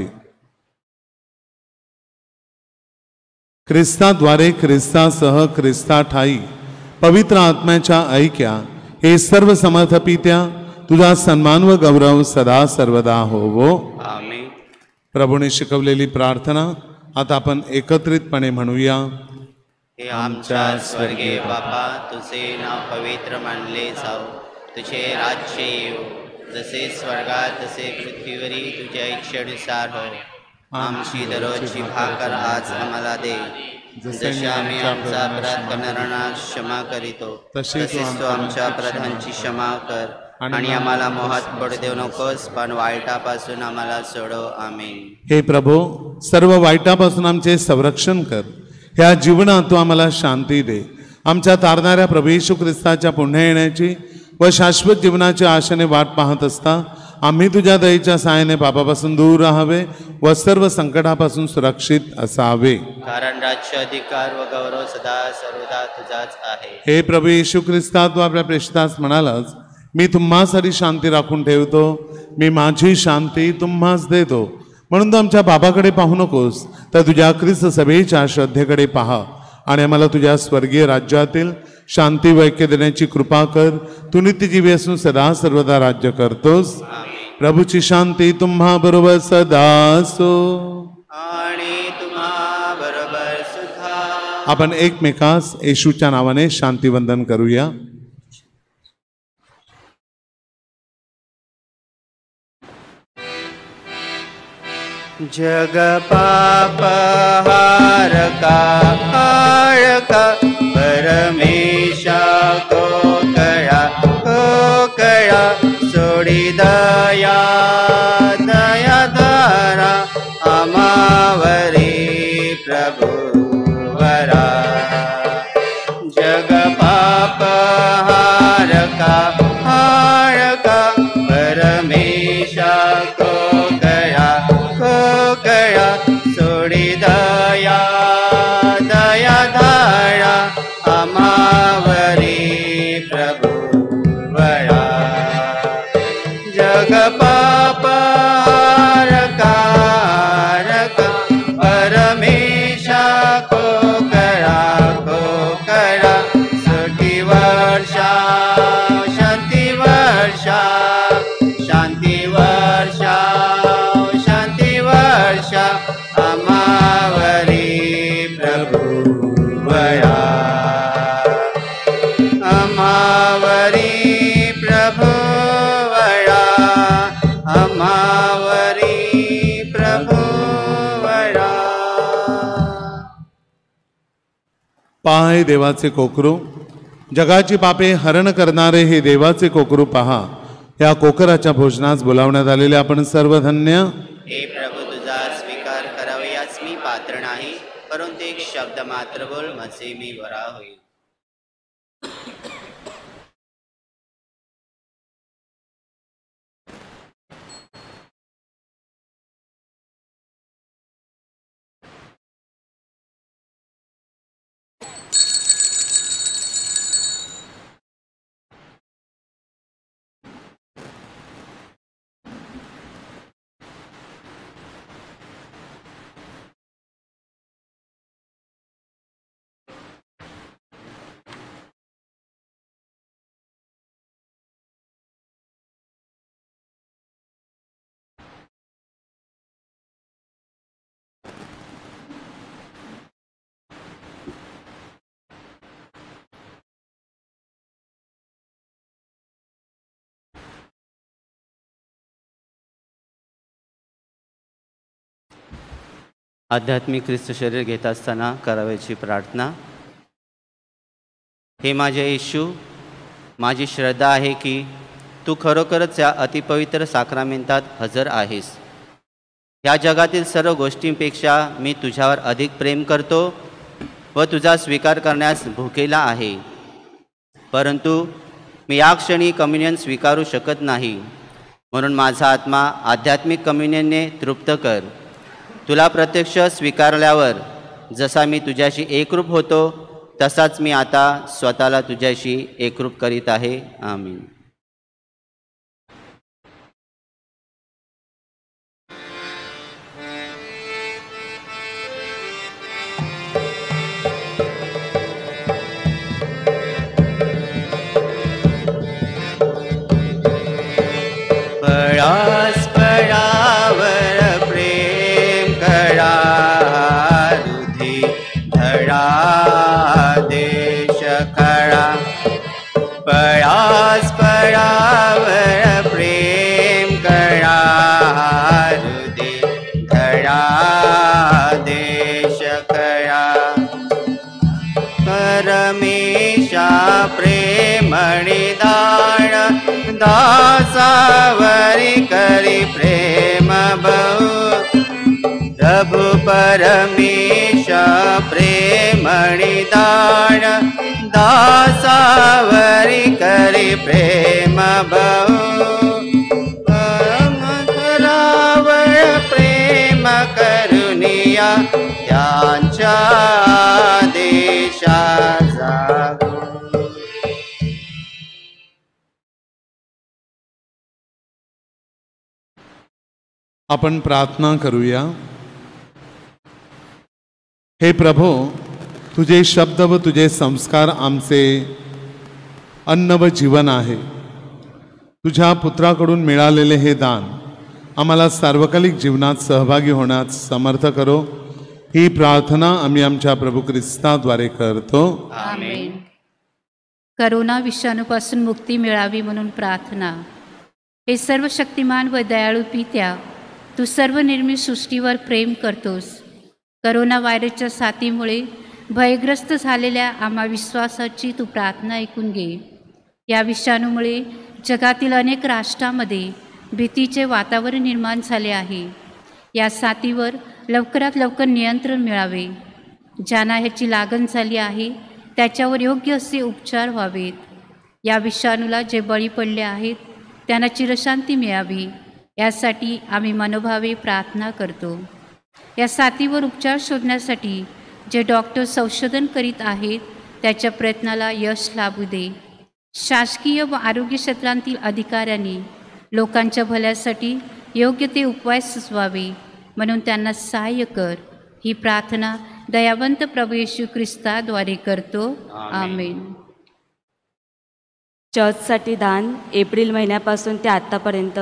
ख्रिस्ताद्वारे, ख्रिस्तासह, ख्रिस्ताठाई पवित्र आत्म्याच्या ऐक्या हे सर्व समर्थ पित्या तुझा सन्मान व गौरव सदा सर्वदा होवो. आमेन. प्रभूने शिकवलेली प्रार्थना आता आपण एकत्रितपणे म्हणूया. हे आमच्या स्वर्गीय बापा, तुझे नाव पवित्र मानले जाओ, तुझे राज्य येऊ, जसे स्वर्गात तसे पृथ्वीवरी तुझ्या इच्छेनुसार हो. आमची दररोजची भाकर आज आम्हाला दे, जसे आम्ही आमचा अपराध करणाऱ्यांना क्षमा करीतो, तसेच तू आमच्या अपराधांची क्षमा कर. आणि आम्हाला मोहात पडू देऊ नकोस, पण वाईटापासून आम्हाला सोडव. आमेन. हे प्रभो, सर्व वाईटापासून आमचे संरक्षण कर. ह्या जीवनात तू आम्हाला शांती दे. आमच्या तारणाऱ्या प्रभू येशू ख्रिस्ताच्या पुन्हा येण्याची व शाश्वत जीवनाच्या आशेने वाट पाहत असता आम्ही तुझ्या दयेच्या सहाय्याने पापापासून दूर राहावे व सर्व संकटापासून सुरक्षित असावे. कारण राज्य, अधिकार व गौरव सदा सर्वदा तुझाच आहे. हे प्रभू येशू ख्रिस्ता, तू आपल्या प्रेषितास म्हणालास, मी तुम्हासाठी शांती राखून ठेवतो, मी माझी शांती तुम्हास देतो. म्हणून तू आमच्या बाबाकडे पाहू नकोस, तर तुझ्या ख्रिस्त सभेच्या श्रद्धेकडे पहा आणि आम्हाला तुझ्या स्वर्गीय राज्यातील शांती व ऐक्य देण्याची कृपा कर. तू नित्यजीवी असून सदा सर्वदा राज्य करतोस. प्रभूची शांती तुम्हा बरोबर सदा असो. आणि तुम्हा बरोबर सुद्धा. आपण एकमेकास येशूच्या नावाने शांतिवंदन करूया. जग पाप हारका हारका परमेशा कोकळा कोकळा सोडी दया दया धारा आमावरी प्रभुवरा. जगपापहारका परमेशा कोकरा सुखी वर्षा शांती वर्षा शांती वर्षा शांती वर्षा अमावरी प्रभु वया अमावरी प्रभु वया अमावरी प्रभु वया. पाय देवाचे कोकरू, जगाची पापे हरण करणारे हे देवाचे कोकरू पहा. या कोकराच्या भोजनास बोलावण्यात आलेले आपण सर्व धन्य. हे प्रभू तुझा स्वीकार करावे याच मी पात्र नाही, परंतु एक शब्द मात्र बोल माझे मी बरा होईल. आध्यात्मिक ख्रिस्त शरीर घेत असताना करावयाची प्रार्थना. हे माझे येशू, माझी श्रद्धा आहे की तू खरोखरच या अतिपवित्र साक्रामेंतात हजर आहेस. या जगातील सर्व गोष्टींपेक्षा मी तुझ्यावर अधिक प्रेम करतो व तुझा स्वीकार करण्यास भुकेला आहे. परंतु मी या क्षणी कम्युनियन स्वीकारू शकत नाही, म्हणून माझा आत्मा आध्यात्मिक कम्युनियनने तृप्त कर. तुला प्रत्यक्ष स्वीकारल्यावर जसा मी तुझ्याशी एकरूप होतो तसाच मी आता स्वतःला तुझ्याशी एकरूप करीत आहे. आमीन. परास्परावर प्रेम करा, रुधी धडा देश खरा. परास्परावर प्रेम करा, रुधी धडा देश खरा. परमेशा प्रेमणि दान दासावरी करी प्रेम बहु. प्रभु परमेश प्रेमणि दान दासावरी करी प्रेम बहु. परमधरावर प्रेम करुनिया त्यांच्या देशा जागो. आपण प्रार्थना करूया. हे प्रभो, तुझे शब्द व तुझे संस्कार आमचे अन्न व जीवन आहे. तुझ्या पुत्राकडून मिळालेले हे दान आम्हाला सार्वकालिक जीवनात सहभागी होण्यास समर्थ करो. ही प्रार्थना आम्ही आमच्या प्रभू ख्रिस्ताद्वारे करतो. आमेन. करोना विषाणूपासून मुक्ती मिळावी म्हणून प्रार्थना. हे सर्व शक्तिमान व दयाळू पित्या, तू सर्व निर्मित सृष्टीवर प्रेम करतोस. करोना व्हायरसच्या साथीमुळे भयग्रस्त झालेल्या आम्हा विश्वासाची तू प्रार्थना ऐकून घे. या विषाणूमुळे जगातील अनेक राष्ट्रांमध्ये भीतीचे वातावरण निर्माण झाले आहे. या साथीवर लवकरात लवकर नियंत्रण मिळावे. ज्यांना ह्याची लागण झाली आहे त्याच्यावर योग्य असे उपचार व्हावेत. या विषाणूला जे बळी पडले आहेत त्यांना चिरशांती मिळावी यासाठी आम्ही मनोभावे प्रार्थना करतो. या साथीवर उपचार शोधण्यासाठी जे डॉक्टर संशोधन करीत आहेत त्याच्या प्रयत्नाला यश लाभू दे. शासकीय व आरोग्य क्षेत्रांतील अधिकाऱ्यांनी लोकांच्या भल्यासाठी योग्य ते उपाय सुचवावे म्हणून त्यांना सहाय्य कर. ही प्रार्थना दयावंत प्रभू येशू ख्रिस्ताद्वारे करतो. आमेन. चर्चसाठी दान एप्रिल महिन्यापासून ते आत्तापर्यंत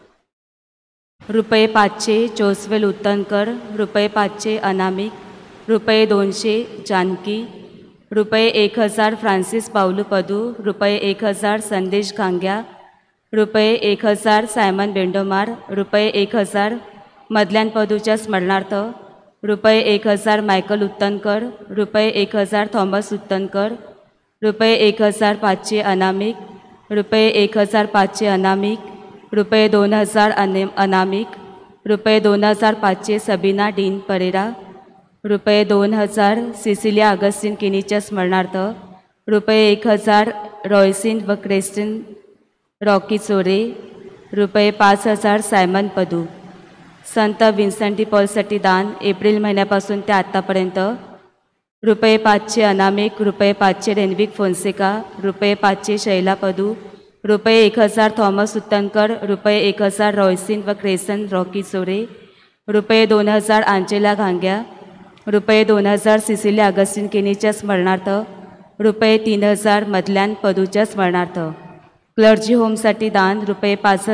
रुपये 500 जोसवेल उत्तनकर, रुपये 500 अनामिक, रुपये 200 जानकी, रुपये 1000 फ्रान्सिस पावलू पदू, रुपये 1000 संदेश गांग्या, रुपये 1000 सायमन बेंडोमार, रुपये 1000 मधल्यान पदूच्या स्मरणार्थ, रुपये 1000 मायकल उत्तनकर, रुपये 1000 थॉमस उत्तनकर, रुपये 1500 अनामिक, रुपये 1500 अनामिक, रुपये 2000 अनामिक, रुपये 2500 सबीना डीन परेरा, रुपये 2000 सिसिलिया अगस्टिन किनीच्या स्मरणार्थ, रुपये 1000 रॉयसिन व क्रिस्टिन रॉकी चोरे, रुपये 5000 सायमन पदू. संत विन्सेंट डी पॉलसाठी दान एप्रिल महिन्यापासून ते आत्तापर्यंत रुपये 500 अनामिक, रुपये 500 रेनविक फोन्सेका, रुपये 500 शैला पदू, रुपये 1000 थॉमस उत्तनकर, रुपये 1000 रॉयसिन व क्रेसन रॉकी चोरे, रुपये 2000 आंचेला घांग्या, रुपये 2000 सिसिलिया अगस्टिन केनीच्या स्मरणार्थ, रुपये 3000 मधल्यान पदूच्या स्मरणार्थ. क्लर्जी होमसाठी दान रुपये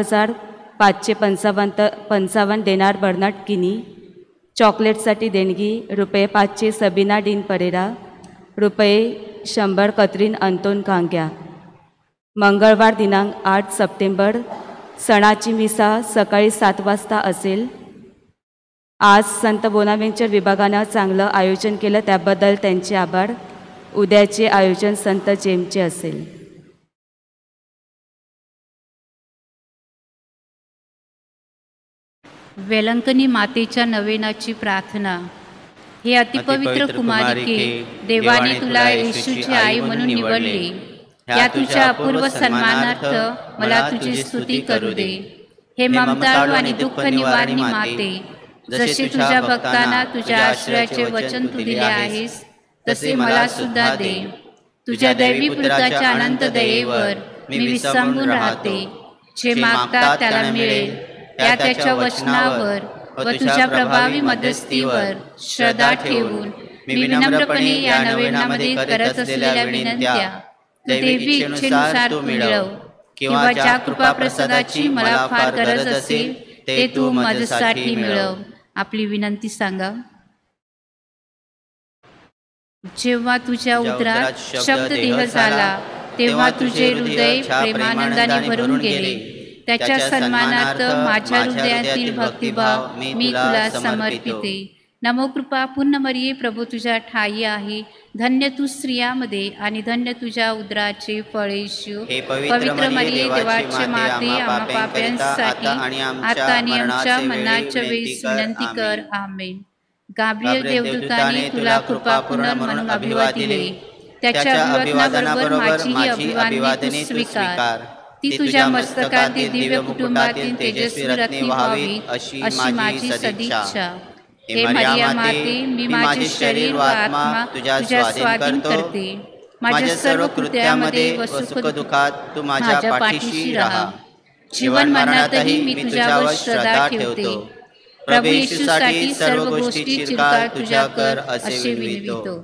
5555 देणार बर्नार्ड किनी. चॉकलेटसाठी देणगी रुपये 500 सबीना डीन परेरा, रुपये 100 कतरीन अंतोन कांग्या. मंगळवार दिनांक 8 सप्टेंबर सणाची मिसा सकाळी 7 वाजता असेल. आज संत बोनावेंचर विभागानं चांगलं आयोजन केलं त्याबद्दल त्यांचे आभार. उद्याचे आयोजन संत जेमचे असेल. वेलंकनी मातेच्या नवेनाची प्रार्थना. हे अतिपवित्र कुमारिके, देवाने तुला येशूची आई म्हणून निवडले. या तुझ्या अपूर्व सन्मानार्थ मला तुझी स्तुती करू दे. हे ममताळू आणि दुःख निवारणी माते, जसे तुझ्या भक्तांना तुझ्या आश्रयाचे वचन तू दिले आहेस तसे मला सुद्धा दे. तुझ्या दैवी पुत्राच्या अनंत दयेवर मी विसंबून राहते. जे मागतात त्याला मिळेल या त्याच्या वचनावर व तुझ्या प्रभावी मध्यस्थीवर श्रद्धा ठेवून मी विनम्रपणे या नवेनामध्ये करत असलेल्या विनंत्या तू देवी इच्छेनुसार तू मिळव, किंवा ज्या कृपा प्रसादाची मला फार गरज असेल ते तू माझ्यासाठी मिळव. आपली विनंती सांगा. जेव्हा तुझ्या उदरात शब्द देह झाला तेव्हा तुझे हृदय प्रेमानंदाने भरून गेले. त्याच्या सन्मानार्थ माझ्या हृदयातील भक्तिभाव मी तुला समर्पिते. नमो कृपा पूर्ण मरिये, प्रभू तुझ्या ठाई आहे. धन्य तू स्त्रियामध्ये आणि धन्य तुझ्या उदराचे फळ येशू. पवित्र मरिये, देवाची माते, आम्हा पाप्यांसाठी आता आणि आमच्या मरणाच्या वेळी विनंती कर. आमेन. गाब्रिएल देवदूताने तुला कृपापूर्ण म्हणून अभिवाद दिले. त्याच्या अभिवादनाबरोबर माझीही अभिवादने स्वीकार. ती तुझ्या मस्तकातील दिव्य कुटुंबातील तेजस्वी रत्ने व्हावी अशी माझी सदिच्छा. हे मरिया माते, मी माझे शरीर व आत्मा तुझ्या स्वाधीन करते. माझ्या सर्व कृत्यामध्ये व सुखदुःखात तू माझ्या पाठीशी राहा. जीवन मरणातही मी तुझ्यावर श्रद्धा ठेवते. प्रभू येशूसाठी सर्व गोष्टी चिरकाल तुझ्या कर असे विनवितो.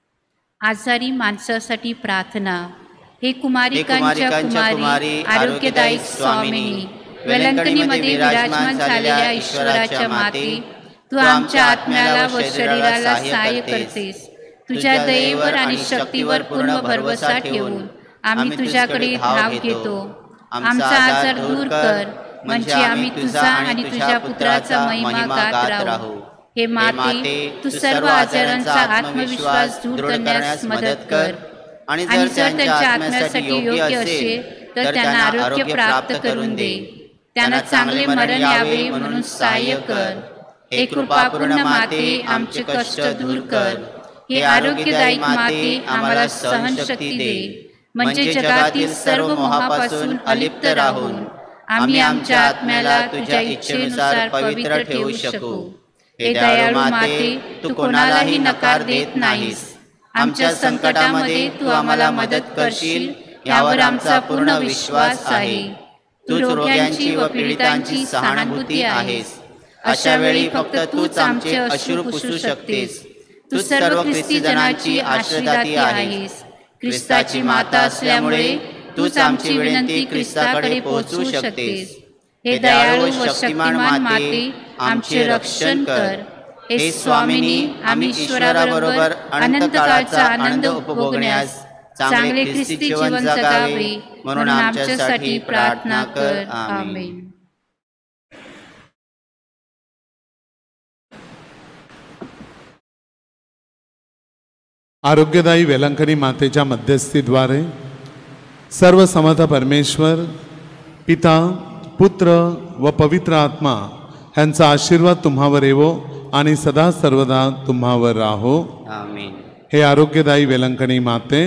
आजारी माणसासाठी प्रार्थना. हे कुमारिकांच्या कुमारी, आरोग्यदायी स्वामिनी, वेलंकणीमध्ये विराजमान झालेल्या ईश्वराच्या माते, तू आमच्या आत्म्याला व शरीराला सहाय्य करतेस. तुझ्या दयेवर आणि शक्तीवर पूर्ण भरवसा ठेवून आम्ही तुझ्याकडे धाव घेतो. आमचा आजार दूर कर, म्हणजे आम्ही तुझा आणि तुझ्या पुत्राचा महिमा गात राहू. हे माते, तू सर्व आजारांचा आत्मविश्वास दूर करण्यास मदत कर. आणि जर त्यांच्या आत्म्यासाठी योग्य असेल तर त्यांना आरोग्य प्राप्त करून दे. त्यांना चांगले मरण यावे म्हणून सहाय्य कर. हे कृपापूर्ण माते, आमचे कष्ट दूर कर. हे आरोग्यदायी माते, आम्हाला सहनशक्ती दे, म्हणजे जगातील सर्व मोहापासून अलिप्त राहून आम्ही आमच्या आत्म्याला तुझ्या इच्छेनुसार पवित्र ठेवू शकू. हे दयाळू माते, तू कोणालाही नकार देत नाहीस. आमच्या संकटामध्ये तू आम्हाला मदत करशील यावर आमचा पूर्ण विश्वास आहे. तूच रोग्यांची व पीडितांची सहानुभूती आहेस. अशा वेळी फक्त तूच आमचे अश्रू पुसू शकतेस. तू सर्व ख्रिस्ती जनांची आश्रयदाती आहेस. ख्रिस्ताची माता असल्यामुळे तूच आमची विनंती ख्रिस्ताकडे पोहोचवू शकतेस. हे दयाळू व शक्तिमान माते, आमचे रक्षण कर. हे स्वामिनी, आम्ही ईश्वराबरोबर अनंत काळचा आनंद उपभोगण्यास चांगले ख्रिस्ती जीवन जगावे म्हणून आमच्यासाठी प्रार्थना कर. आमेन. आरोग्यदायी वेलंकनी मातेच्या मध्यस्थीद्वारे सर्व समर्थ परमेश्वर पिता, पुत्र व पवित्र आत्मा यांचा आशीर्वाद तुम्हावर येवो आणि सदा सर्वदा तुम्हावर राहो. आमेन. हे आरोग्यदायी वेलंकनी माते,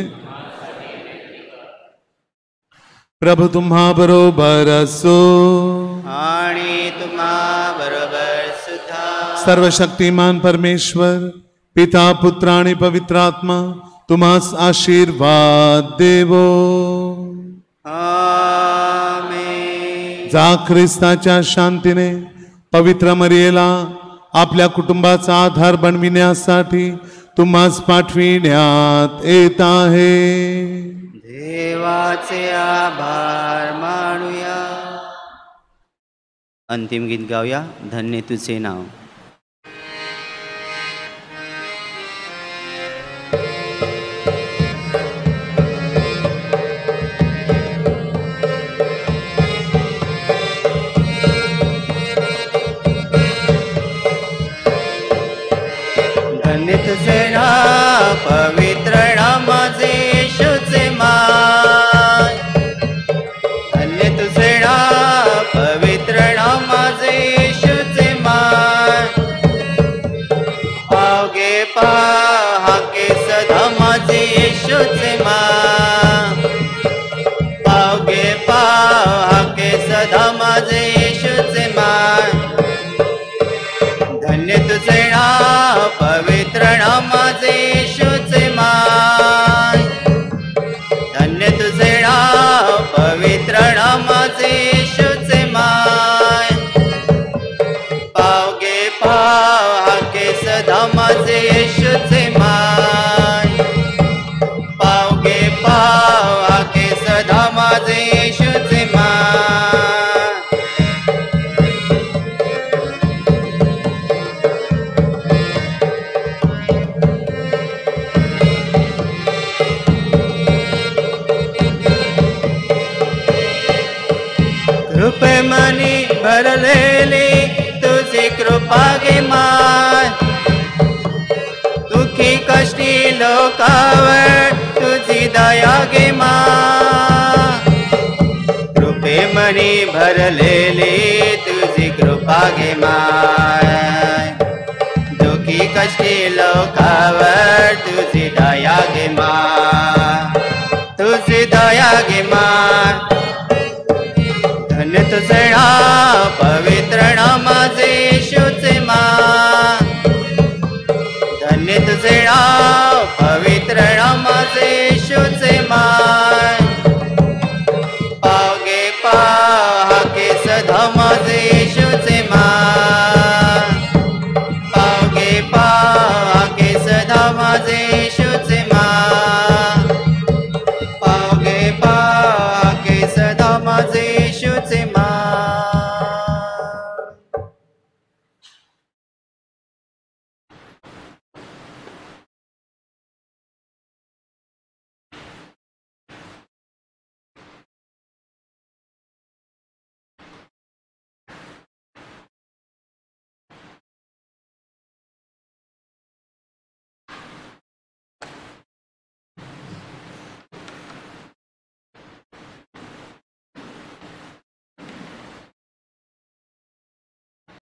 प्रभु तुम्हा बरोबर असो आणि तुम्हा बरोबर सुद्धा. सर्वशक्तिमान परमेश्वर पिता, पुत्र आणि पवित्र आत्मा तुम्हास आशीर्वाद देवो. आमेन. जा ख्रिस्ताच्या शांतीने पवित्र मरियेला आपल्या कुटुंबाचा आधार बनविण्यासाठी तुम्हास पाठविण्यात येत आहे. देवाचे आभार मानूया. अंतिम गीत गाऊया. धन्य तुझे नाव. धन्य तुझे नाव, पवित्र नाम येशूचे मान. धन्य तुझे नाव, पवित्र नाम येशूचे मान. पावगे पाहाके सदा माझे येशूचे मान. पावगे पाहाके सदा माझे येशूचे मान. धन्य तुझे नाव, पवित्र नाम येशूचे मान. धन्य तुझे नाव, पवित्र नाम येशूचे मान. पावगे पाहाके सदा माझे येशूचे मान. पावगे पाहाके सदा माझे येशूचे मान. कृपेमनी भरलेली तुझी कृपा गे माय. दुखी कष्टी लोकावर तुझी दया गे माय. कृपेमनी भरलेली तुझी कृपा गे माय. दुखी कष्टी लोकावर तुझी दया गे माय. तुझी दया गे